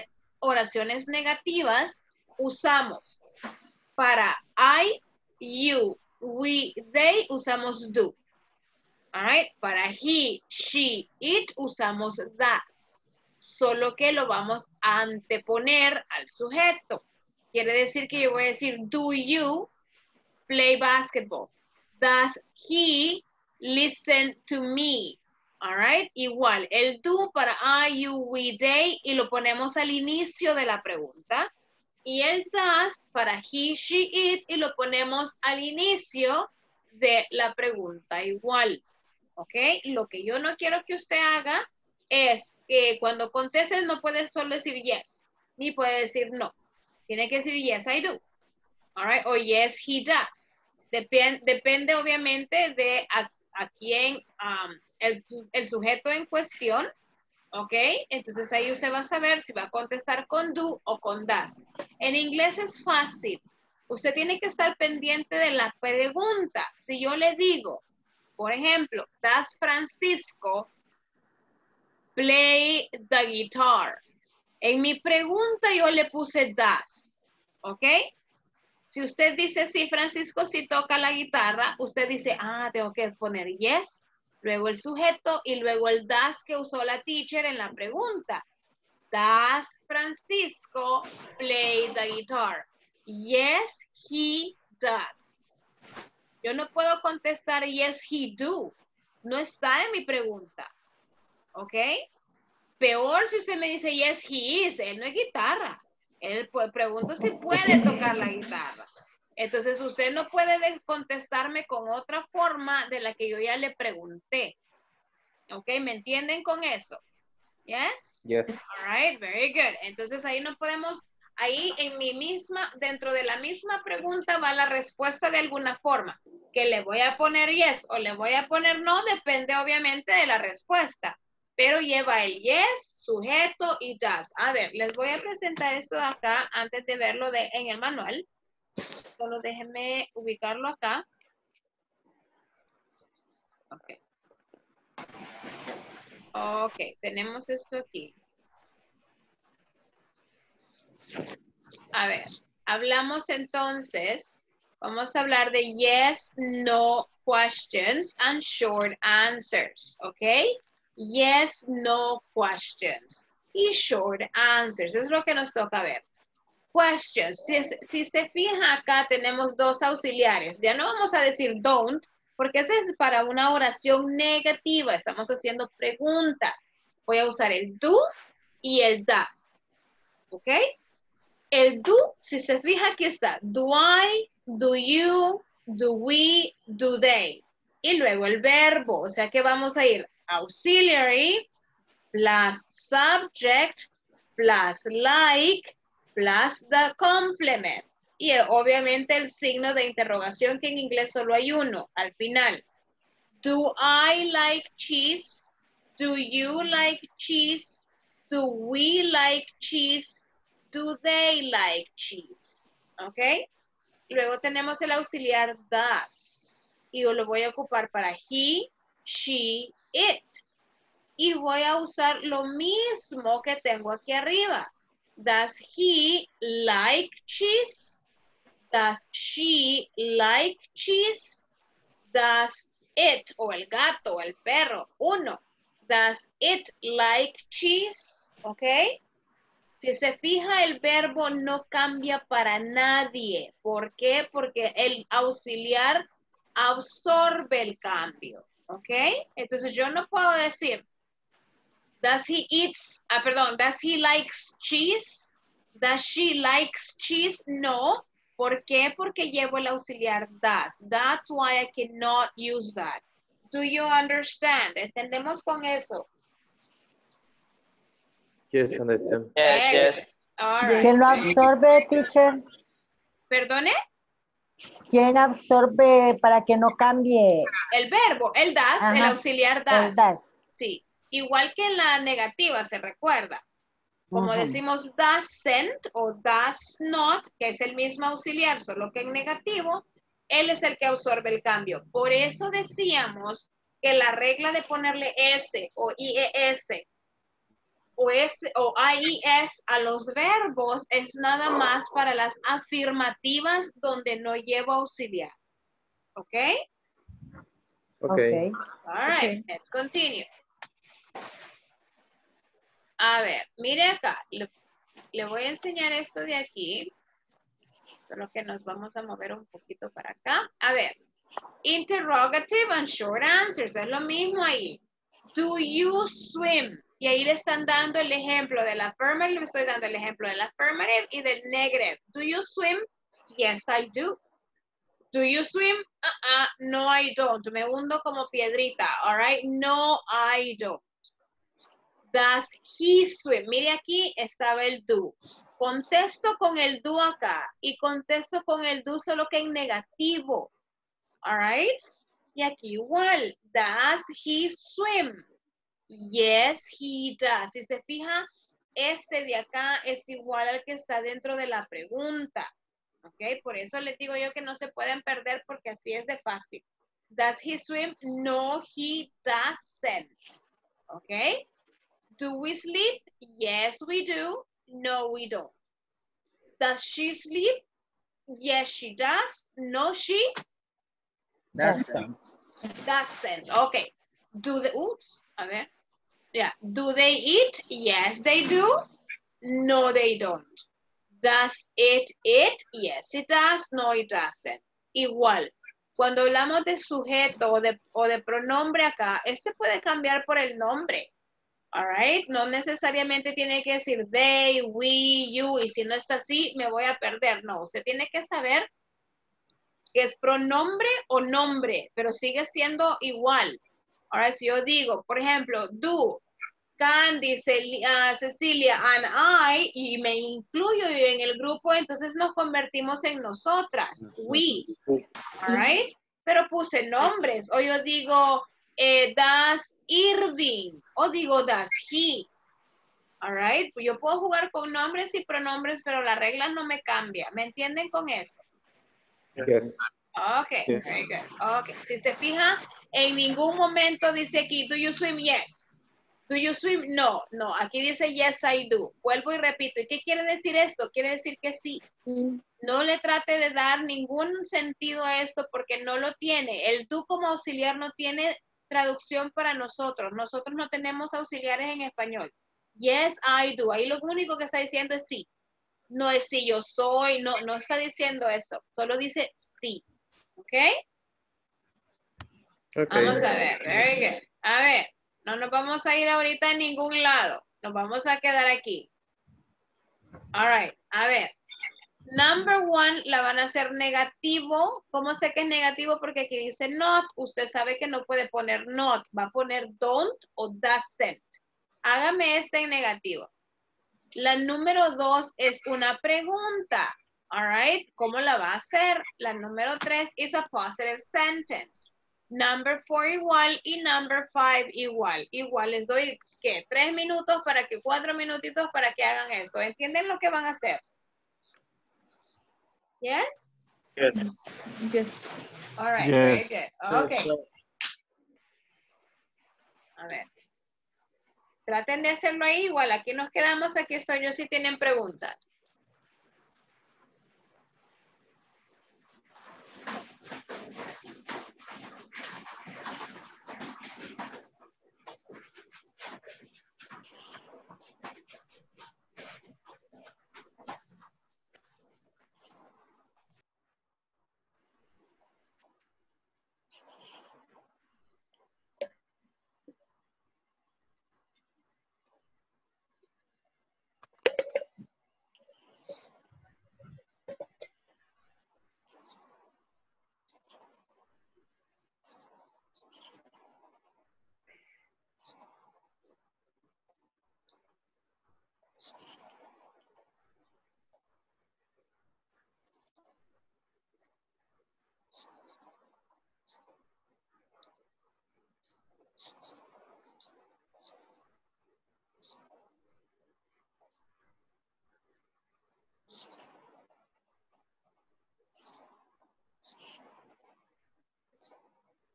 oraciones negativas usamos para I, you, we, they usamos do. All right? Para he, she, it usamos das. Solo que lo vamos a anteponer al sujeto. Quiere decir que yo voy a decir, do you play basketball? Does he listen to me? All right, igual, el do para I, you, we, they, y lo ponemos al inicio de la pregunta. Y el does para he, she, it, y lo ponemos al inicio de la pregunta igual. ¿Ok? Lo que yo no quiero que usted haga es que cuando contestes no puede solo decir yes, ni puede decir no. Tiene que decir yes, I do. All right, o yes, he does. Depende, depende obviamente de a, a quién... Um, El, el sujeto en cuestión, ¿ok? Entonces ahí usted va a saber si va a contestar con do o con does. En inglés es fácil. Usted tiene que estar pendiente de la pregunta. Si yo le digo, por ejemplo, does Francisco play the guitar? En mi pregunta yo le puse does, ¿ok? Si usted dice sí, Francisco sí toca la guitarra, usted dice, ah, tengo que poner yes, luego el sujeto y luego el does que usó la teacher en la pregunta. Does Francisco play the guitar? Yes, he does. Yo no puedo contestar yes, he do. No está en mi pregunta. ¿Ok? Peor si usted me dice yes, he is. Él no es guitarra. Él pues, pregunta si puede tocar la guitarra. Entonces, usted no puede contestarme con otra forma de la que yo ya le pregunté. ¿Ok? ¿Me entienden con eso? ¿Yes? Yes. All right, very good. Entonces, ahí no podemos, ahí en mi misma, dentro de la misma pregunta va la respuesta de alguna forma. Que le voy a poner yes o le voy a poner no, depende obviamente de la respuesta. Pero lleva el yes, sujeto y does. A ver, les voy a presentar esto de acá antes de verlo de, en el manual. Solo déjenme ubicarlo acá. Ok. Ok, tenemos esto aquí. A ver, hablamos entonces, vamos a hablar de yes, no questions and short answers, ¿ok? Yes, no questions y short answers, es lo que nos toca ver. Questions, si, si se fija acá tenemos dos auxiliares, ya no vamos a decir don't, porque ese es para una oración negativa, estamos haciendo preguntas. Voy a usar el do y el does, ¿ok? El do, si se fija aquí está, do I, do you, do we, do they. Y luego el verbo, o sea que vamos a ir auxiliary, plus subject, plus like, plus the complement. Y el, obviamente el signo de interrogación que en inglés solo hay uno, al final. Do I like cheese? Do you like cheese? Do we like cheese? Do they like cheese? ¿Ok? Luego tenemos el auxiliar does. Y yo lo voy a ocupar para he, she, it. Y voy a usar lo mismo que tengo aquí arriba. Does he like cheese? Does she like cheese? Does it, o el gato, o el perro, uno. Does it like cheese? ¿Ok? Si se fija, el verbo no cambia para nadie. ¿Por qué? Porque el auxiliar absorbe el cambio. ¿Ok? Entonces yo no puedo decir, does he eats, ah, perdón, does he likes cheese? Does she likes cheese? No. ¿Por qué? Porque llevo el auxiliar does. That's why I cannot use that. Do you understand? ¿Entendemos con eso? Yes, understand. Yes, yes. All right. ¿Quién lo absorbe, teacher? ¿Perdone? ¿Quién absorbe para que no cambie? El verbo, el does, Ajá, el auxiliar does. el does. Sí, igual que en la negativa, se recuerda. Como Ujú. decimos doesn't o does not, que es el mismo auxiliar, solo que en negativo, él es el que absorbe el cambio. Por eso decíamos que la regla de ponerle S o I E S o S o I E S a los verbos es nada más para las afirmativas donde no llevo auxiliar. ¿Ok? Ok. All right, let's continue. A ver, mire acá. Le, le voy a enseñar esto de aquí. Solo que nos vamos a mover un poquito para acá. A ver. Interrogative and short answers. Es lo mismo ahí. Do you swim? Y ahí le están dando el ejemplo del affirmative. Le estoy dando el ejemplo del affirmative y del negative. Do you swim? Yes, I do. Do you swim? Uh-uh, no, I don't. Me hundo como piedrita. All right? No, I don't. Does he swim? Mire aquí estaba el do. Contesto con el do acá y contesto con el do solo que en negativo. All right? Y aquí igual. Does he swim? Yes, he does. Si se fija, este de acá es igual al que está dentro de la pregunta. ¿Ok? Por eso les digo yo que no se pueden perder porque así es de fácil. Does he swim? No, he doesn't. ¿Ok? Do we sleep? Yes, we do. No, we don't. Does she sleep? Yes, she does. No, she Doesn't. doesn't. Okay. Do the, oops, a ver. Yeah. Do they eat? Yes, they do. No, they don't. Does it eat? Yes, it does. No, it doesn't. Igual. Cuando hablamos de sujeto o de, o de pronombre acá, este puede cambiar por el nombre. All right. No necesariamente tiene que decir they, we, you. Y si no está así, me voy a perder. No, usted tiene que saber que es pronombre o nombre, pero sigue siendo igual. Ahora, si yo digo, por ejemplo, do, Candy, Cel uh, Cecilia, and I, y me incluyo yo en el grupo, entonces nos convertimos en nosotras, we, all right? Pero puse nombres, o yo digo, eh, does Irving, o digo, does he, all right? Pues yo puedo jugar con nombres y pronombres, pero la regla no me cambia, ¿me entienden con eso? Yes. Okay, Yes. very good. Okay, si se fija, en ningún momento dice aquí, do you swim? Yes. Do you swim? No, no. Aquí dice yes, I do. Vuelvo y repito. ¿Y qué quiere decir esto? Quiere decir que sí. No le trate de dar ningún sentido a esto porque no lo tiene. El do como auxiliar no tiene traducción para nosotros. Nosotros no tenemos auxiliares en español. Yes, I do. Ahí lo único que está diciendo es sí. No es si yo soy, no, no está diciendo eso. Solo dice sí. ¿Ok? Okay. Vamos a ver. Very good. A ver, no nos vamos a ir ahorita a ningún lado. Nos vamos a quedar aquí. All right. A ver. Number one la van a hacer negativo. ¿Cómo sé que es negativo? Porque aquí dice not. Usted sabe que no puede poner not. Va a poner don't o doesn't. Hágame este en negativo. La número dos es una pregunta. All right. ¿Cómo la va a hacer? La número tres is a positive sentence. Number four igual y number five igual. Igual les doy, ¿qué? Tres minutos para que, cuatro minutitos para que hagan esto. ¿Entienden lo que van a hacer? Yes? Yes. Yes. All right, Yes. very good. Okay. A ver. Traten de hacerlo ahí igual. Aquí nos quedamos, aquí estoy yo si tienen preguntas.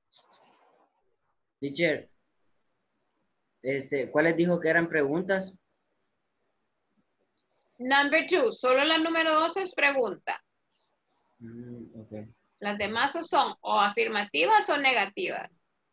Teacher, este, ¿cuáles dijo que eran preguntas? Number two, solo la número dos es pregunta. Mm, okay. Las demás son o afirmativas o negativas.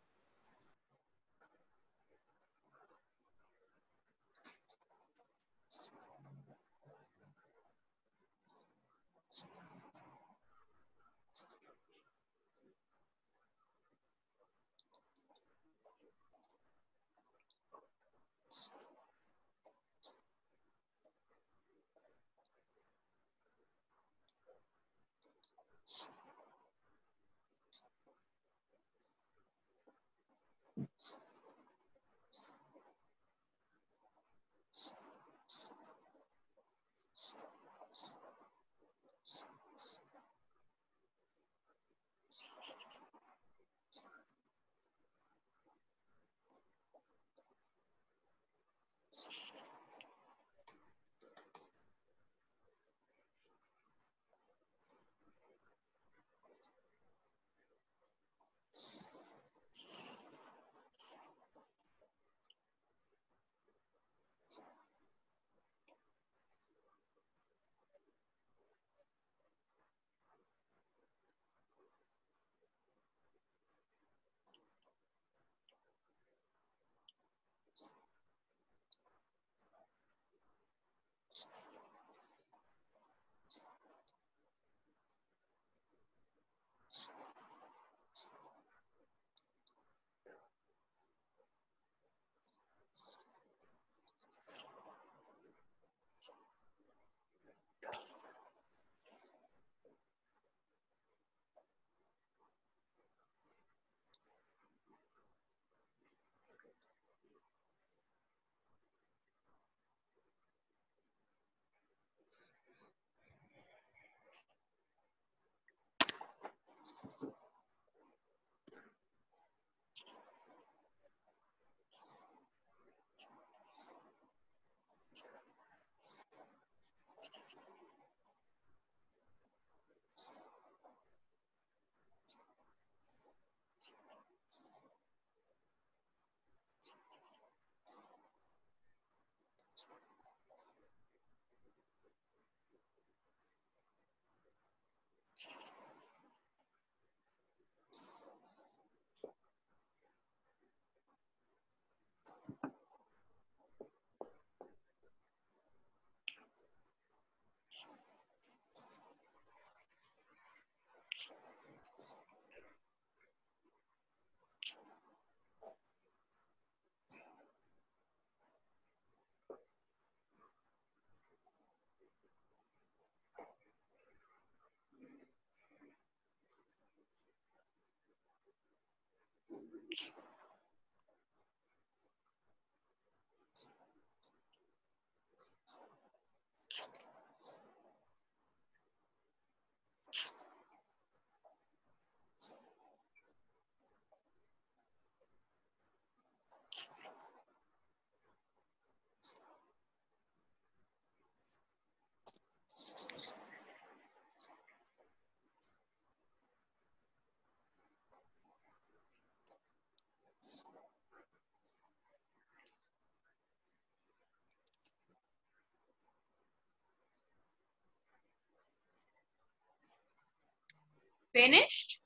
Finished?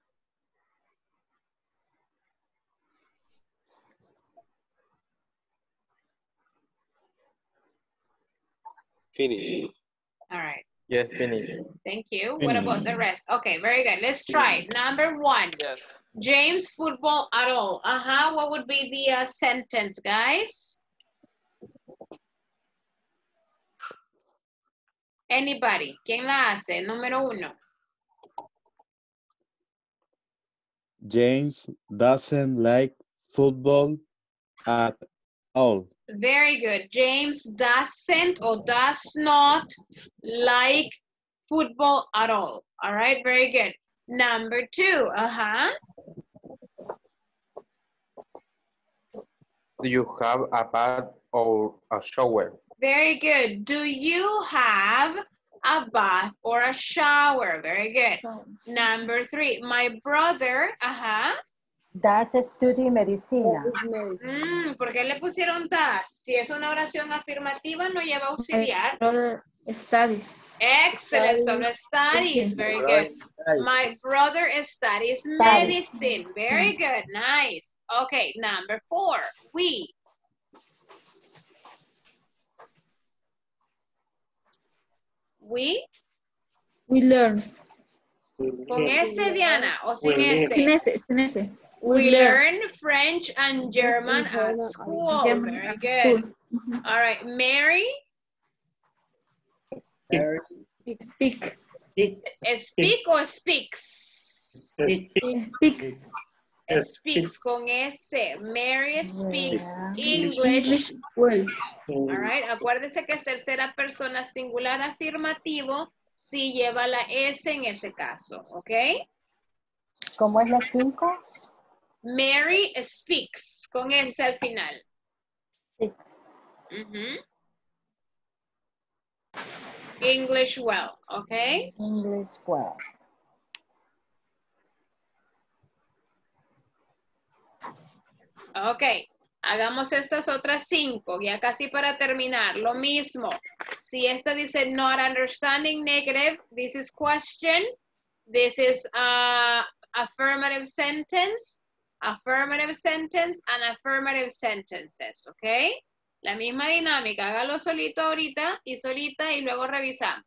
Finish. All right. Yes, finish. Thank you. Finish. What about the rest? Okay, very good. Let's try. Number one. Yes. James football at all. Uh-huh. What would be the uh, sentence, guys? Anybody. ¿Quién la hace? Número uno. James doesn't like football at all. Very good. James doesn't or does not like football at all. All right, very good. Number two, uh-huh. Do you have a bath or a shower? Very good. Do you have a bath or a shower? Very good. Number three, my brother, uh-huh. Does study medicina. Mm, ¿por qué le pusieron does? Si es una oración afirmativa, no lleva auxiliar. My brother Studies. Excellent. So studies. Very good. My brother studies medicine. Very good. Nice. Okay, number four. We. We. We learns. Con S, Diana, o sin S. Sin S, sin S. We learn French and German at school. German Very at good. school. Mhm. All right, Mary. Speak. Speak or speaks? Speaks. Speaks con S. Mary speaks English. English. Well. All right, acuérdese que es tercera persona singular afirmativo si lleva la S en ese caso, ¿ok? ¿Cómo es la cinco? Mary speaks con S al final. Six. Ujú. English well, ¿ok? English well. Ok, hagamos estas otras cinco, ya casi para terminar. Lo mismo, si esta dice not understanding negative, this is question, this is uh, affirmative sentence, affirmative sentence, and affirmative sentences, ok? La misma dinámica, hágalo solito ahorita y solita y luego revisamos.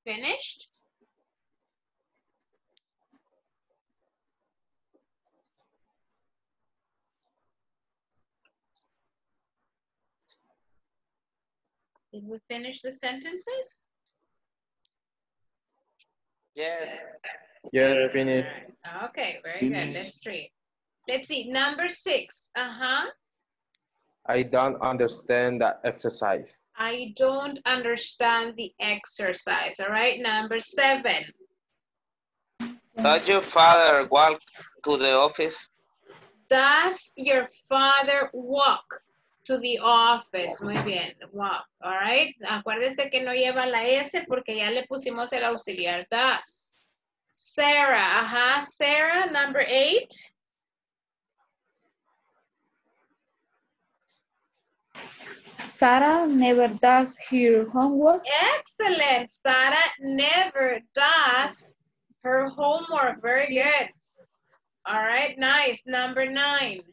Finished? Did we finish the sentences? Yes. Yes, finish. Okay, very good. Let's read. Let's see, number six. Uh-huh. I don't understand that exercise. I don't understand the exercise. All right, number seven. Does your father walk to the office? Does your father walk to the office? Muy bien, walk. All right. Acuérdese que no lleva la S porque ya le pusimos el auxiliar. Does. Sarah, ajá. Sarah, number eight. Sarah never does her homework. Excellent. Sarah never does her homework. Very good. All right, nice. Number nine.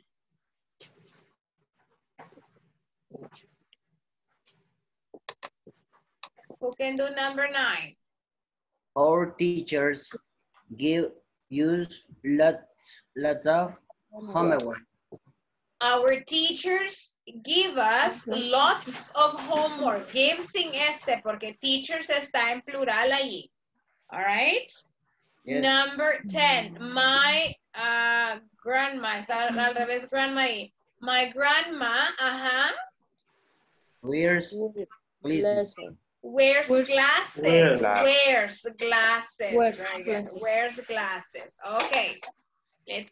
Who can do number nine? Our teachers give use lots, lots of homework. Our teachers give us lots of homework. Give sin S porque teachers está en plural allí. All right? Yes. Number ten. My uh, grandma. Está al revés, grandma. My grandma, ajá. Wears glasses. Wears Wears- glasses. Wears. Wears glasses. Wears Very good. glasses. Wears glasses. Okay. Let's.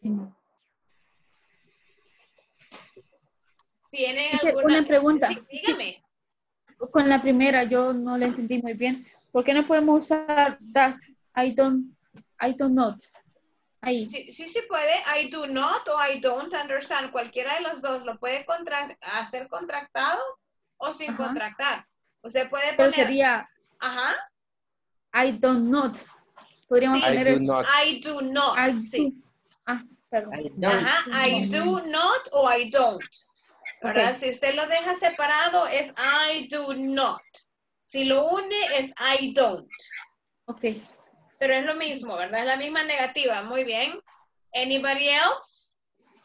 ¿Tienen Teacher, alguna? una pregunta. Sí, dígame. Con la primera yo no la entendí muy bien. ¿Por qué no podemos usar does? I don't, I don't not. Ahí. Sí, sí se puede. I do not o I don't understand. Cualquiera de los dos lo puede contra hacer contractado o sin Ajá. contractar. Usted puede Pero poner. sería Ajá. I don't not. Podríamos Sí. I poner do eso. not. I do not. I sí. do. Ah, perdón. I don't. Ajá. I do not o I don't. ¿Verdad? Ok. Si usted lo deja separado es I do not. Si lo une es I don't. Ok. Pero es lo mismo, ¿verdad? Es la misma negativa. Muy bien. Anybody else?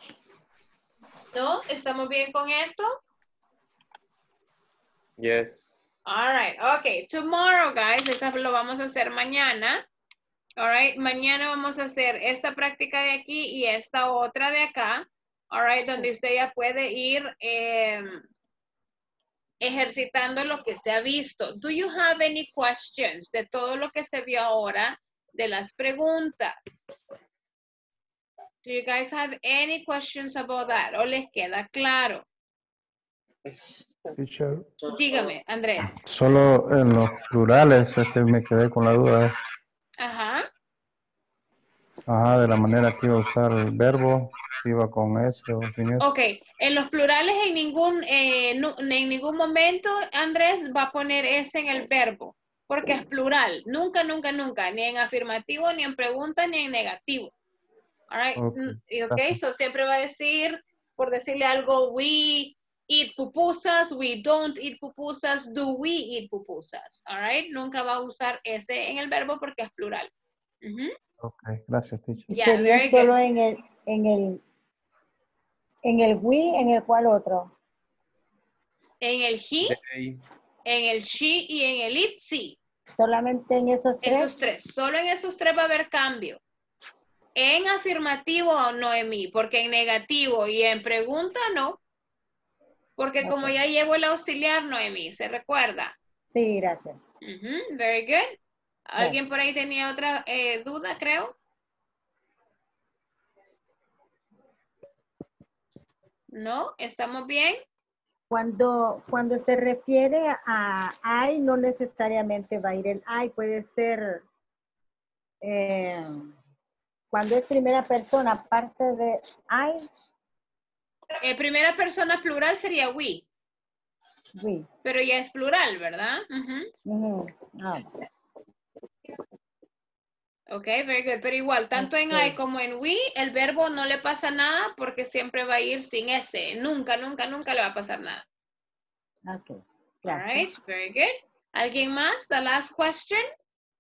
¿No? ¿Estamos bien con esto? Yes. All right. Okay. Tomorrow, guys. Eso lo vamos a hacer mañana. All right. Mañana vamos a hacer esta práctica de aquí y esta otra de acá. All right. Donde usted ya puede ir eh, ejercitando lo que se ha visto. Do you have any questions de todo lo que se vio ahora de las preguntas? Do you guys have any questions about that? ¿O les queda claro? Teacher, Dígame, Andrés. solo en los plurales es que me quedé con la duda. Ajá. Ajá, de la manera que iba a usar el verbo, si iba con S o sin S. Ok, en los plurales en ningún, eh, no- en ningún momento Andrés va a poner S en el verbo, porque es plural. Nunca, nunca, nunca, ni en afirmativo, ni en pregunta, ni en negativo. All right? Ok, Mm, y ok, gracias. so siempre va a decir, por decirle algo, we eat pupusas, we don't eat pupusas, do we eat pupusas. All right? Nunca va a usar S en el verbo porque es plural. Ujú. Ok, gracias, teacher. Y Yeah, sería very solo good. en el, en el, en el we, en el cual otro. En el he, They. en el she y en el it, sí. Solamente en esos tres. Esos tres. Solo en esos tres va a haber cambio. En afirmativo, Noemí, porque en negativo y en pregunta, no. Porque como Ok. ya llevo el auxiliar, Noemí, ¿se recuerda? Sí, gracias. Ujú, very good. ¿Alguien por ahí tenía otra eh, duda, creo? ¿No? ¿Estamos bien? Cuando, cuando se refiere a I, no necesariamente va a ir el I, puede ser eh, cuando es primera persona, parte de I, Eh, primera persona plural sería we, we. pero ya es plural, ¿verdad? Ujú. Ujú. Ah, Ok, very good. Pero igual, tanto en I como en we, el verbo no le pasa nada porque siempre va a ir sin S. Nunca, nunca, nunca le va a pasar nada. ok, All gracias. right, very good. ¿Alguien más? The last question.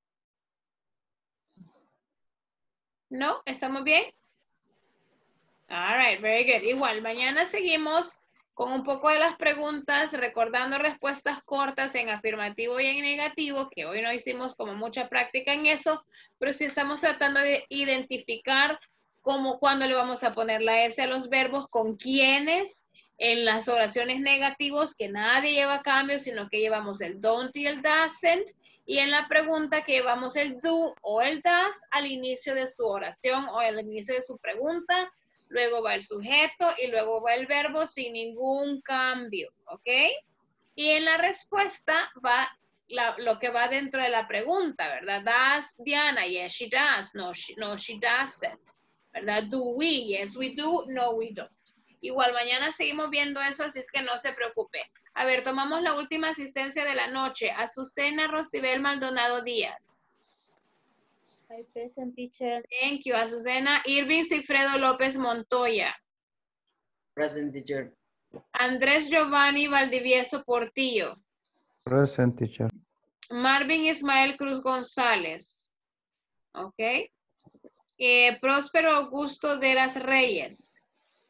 ¿No? ¿Estamos bien? All right, very good. Igual, mañana seguimos con un poco de las preguntas, recordando respuestas cortas en afirmativo y en negativo, que hoy no hicimos como mucha práctica en eso, pero sí estamos tratando de identificar cómo, cuándo le vamos a poner la S a los verbos, con quiénes, en las oraciones negativos, que nadie lleva cambio, sino que llevamos el don't y el doesn't, y en la pregunta que llevamos el do o el does al inicio de su oración o al inicio de su pregunta. Luego va el sujeto y luego va el verbo sin ningún cambio, ¿ok? Y en la respuesta va la, lo que va dentro de la pregunta, ¿verdad? Does Diana? Yes, she does. No, she, no, she doesn't. ¿Verdad? Do we? Yes, we do. No, we don't. Igual mañana seguimos viendo eso, así es que no se preocupe. A ver, tomamos la última asistencia de la noche. Azucena Rosibel Maldonado Díaz. I present, teacher. Thank you, Azucena. Irving Sigfredo López Montoya. Present, teacher. Andrés Giovanni Valdivieso Portillo. Present, teacher. Marvin Ismael Cruz González. Ok. Eh, Próspero Augusto Deras Reyes.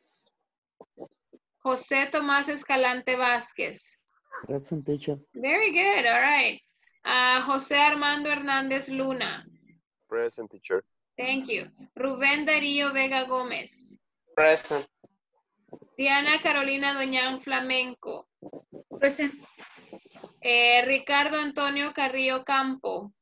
José Tomás Escalante Vázquez. Present, teacher. Very good, all right. Uh, José Armando Hernández Luna. Present, teacher. Thank you. Rubén Darío Vega Gómez. Present. Diana Carolina Doñán Flamenco. Present. Eh, Ricardo Antonio Carrillo Campo.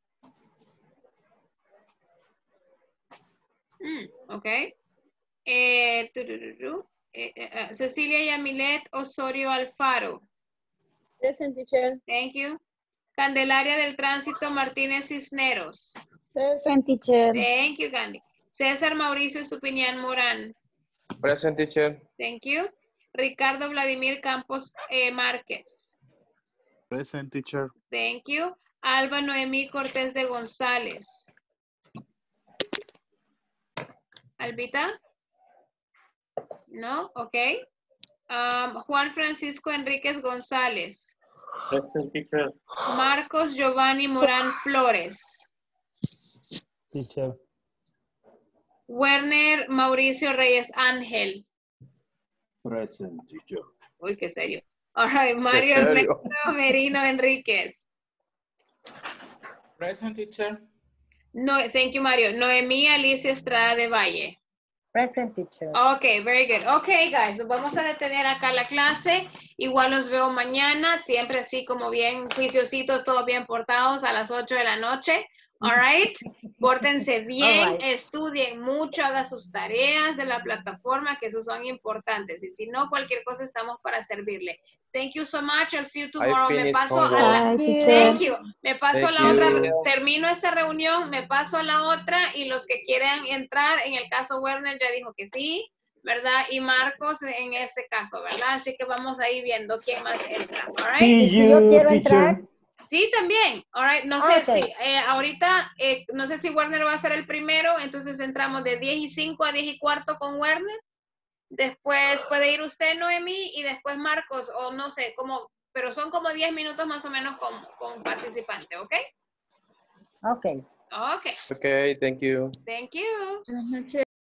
Mm, ok. Eh, tururú, eh, eh, uh, Cecilia Yamilet Osorio Alfaro. Present, teacher. Thank you. Candelaria del Tránsito Martínez Cisneros. Present, teacher. Thank you, Candy. César Mauricio Supinián Morán. Present, teacher. Thank you. Ricardo Vladimir Campos eh, Márquez. Present, teacher. Thank you. Alba Noemí Cortés de González. Albita? No, ok. Um, Juan Francisco Enríquez González. Present, teacher. Marcos Giovanni Morán Flores. Teacher. Werner Mauricio Reyes Ángel. Present, teacher. Uy, qué serio. All right, Mario Ernesto Merino Enríquez. Present, teacher. No, thank you, Mario. Noemí Alicia Estrada de Valle. Present, teacher. Ok, very good. Ok, guys, vamos a detener acá la clase. Igual los veo mañana, siempre así como bien juiciositos, todos bien portados a las ocho de la noche. All right. Pórtense bien, All right. Estudien mucho, hagan sus tareas de la plataforma, que esos son importantes. Y si no, cualquier cosa estamos para servirle. Thank you so much. I'll see you tomorrow. Me finished paso a homework. la... Bye, teacher. Thank you. Me paso a Thank la otra, you. termino esta reunión, me paso a la otra y los que quieran entrar, en el caso Werner ya dijo que sí, ¿verdad? Y Marcos en este caso, ¿verdad? Así que vamos a ir viendo quién más entra. All right? Y si yo quiero entrar, Sí, también. All right. No Ah, sé ok. si eh, ahorita, eh, no sé si Werner va a ser el primero, entonces entramos de diez y cinco a diez y cuarto con Werner. Después puede ir usted, Noemí, y después Marcos, o no sé, como, pero son como diez minutos más o menos con, con participante, ¿ok? ok. Ok. Okay, thank you. Thank you. Buenas noches.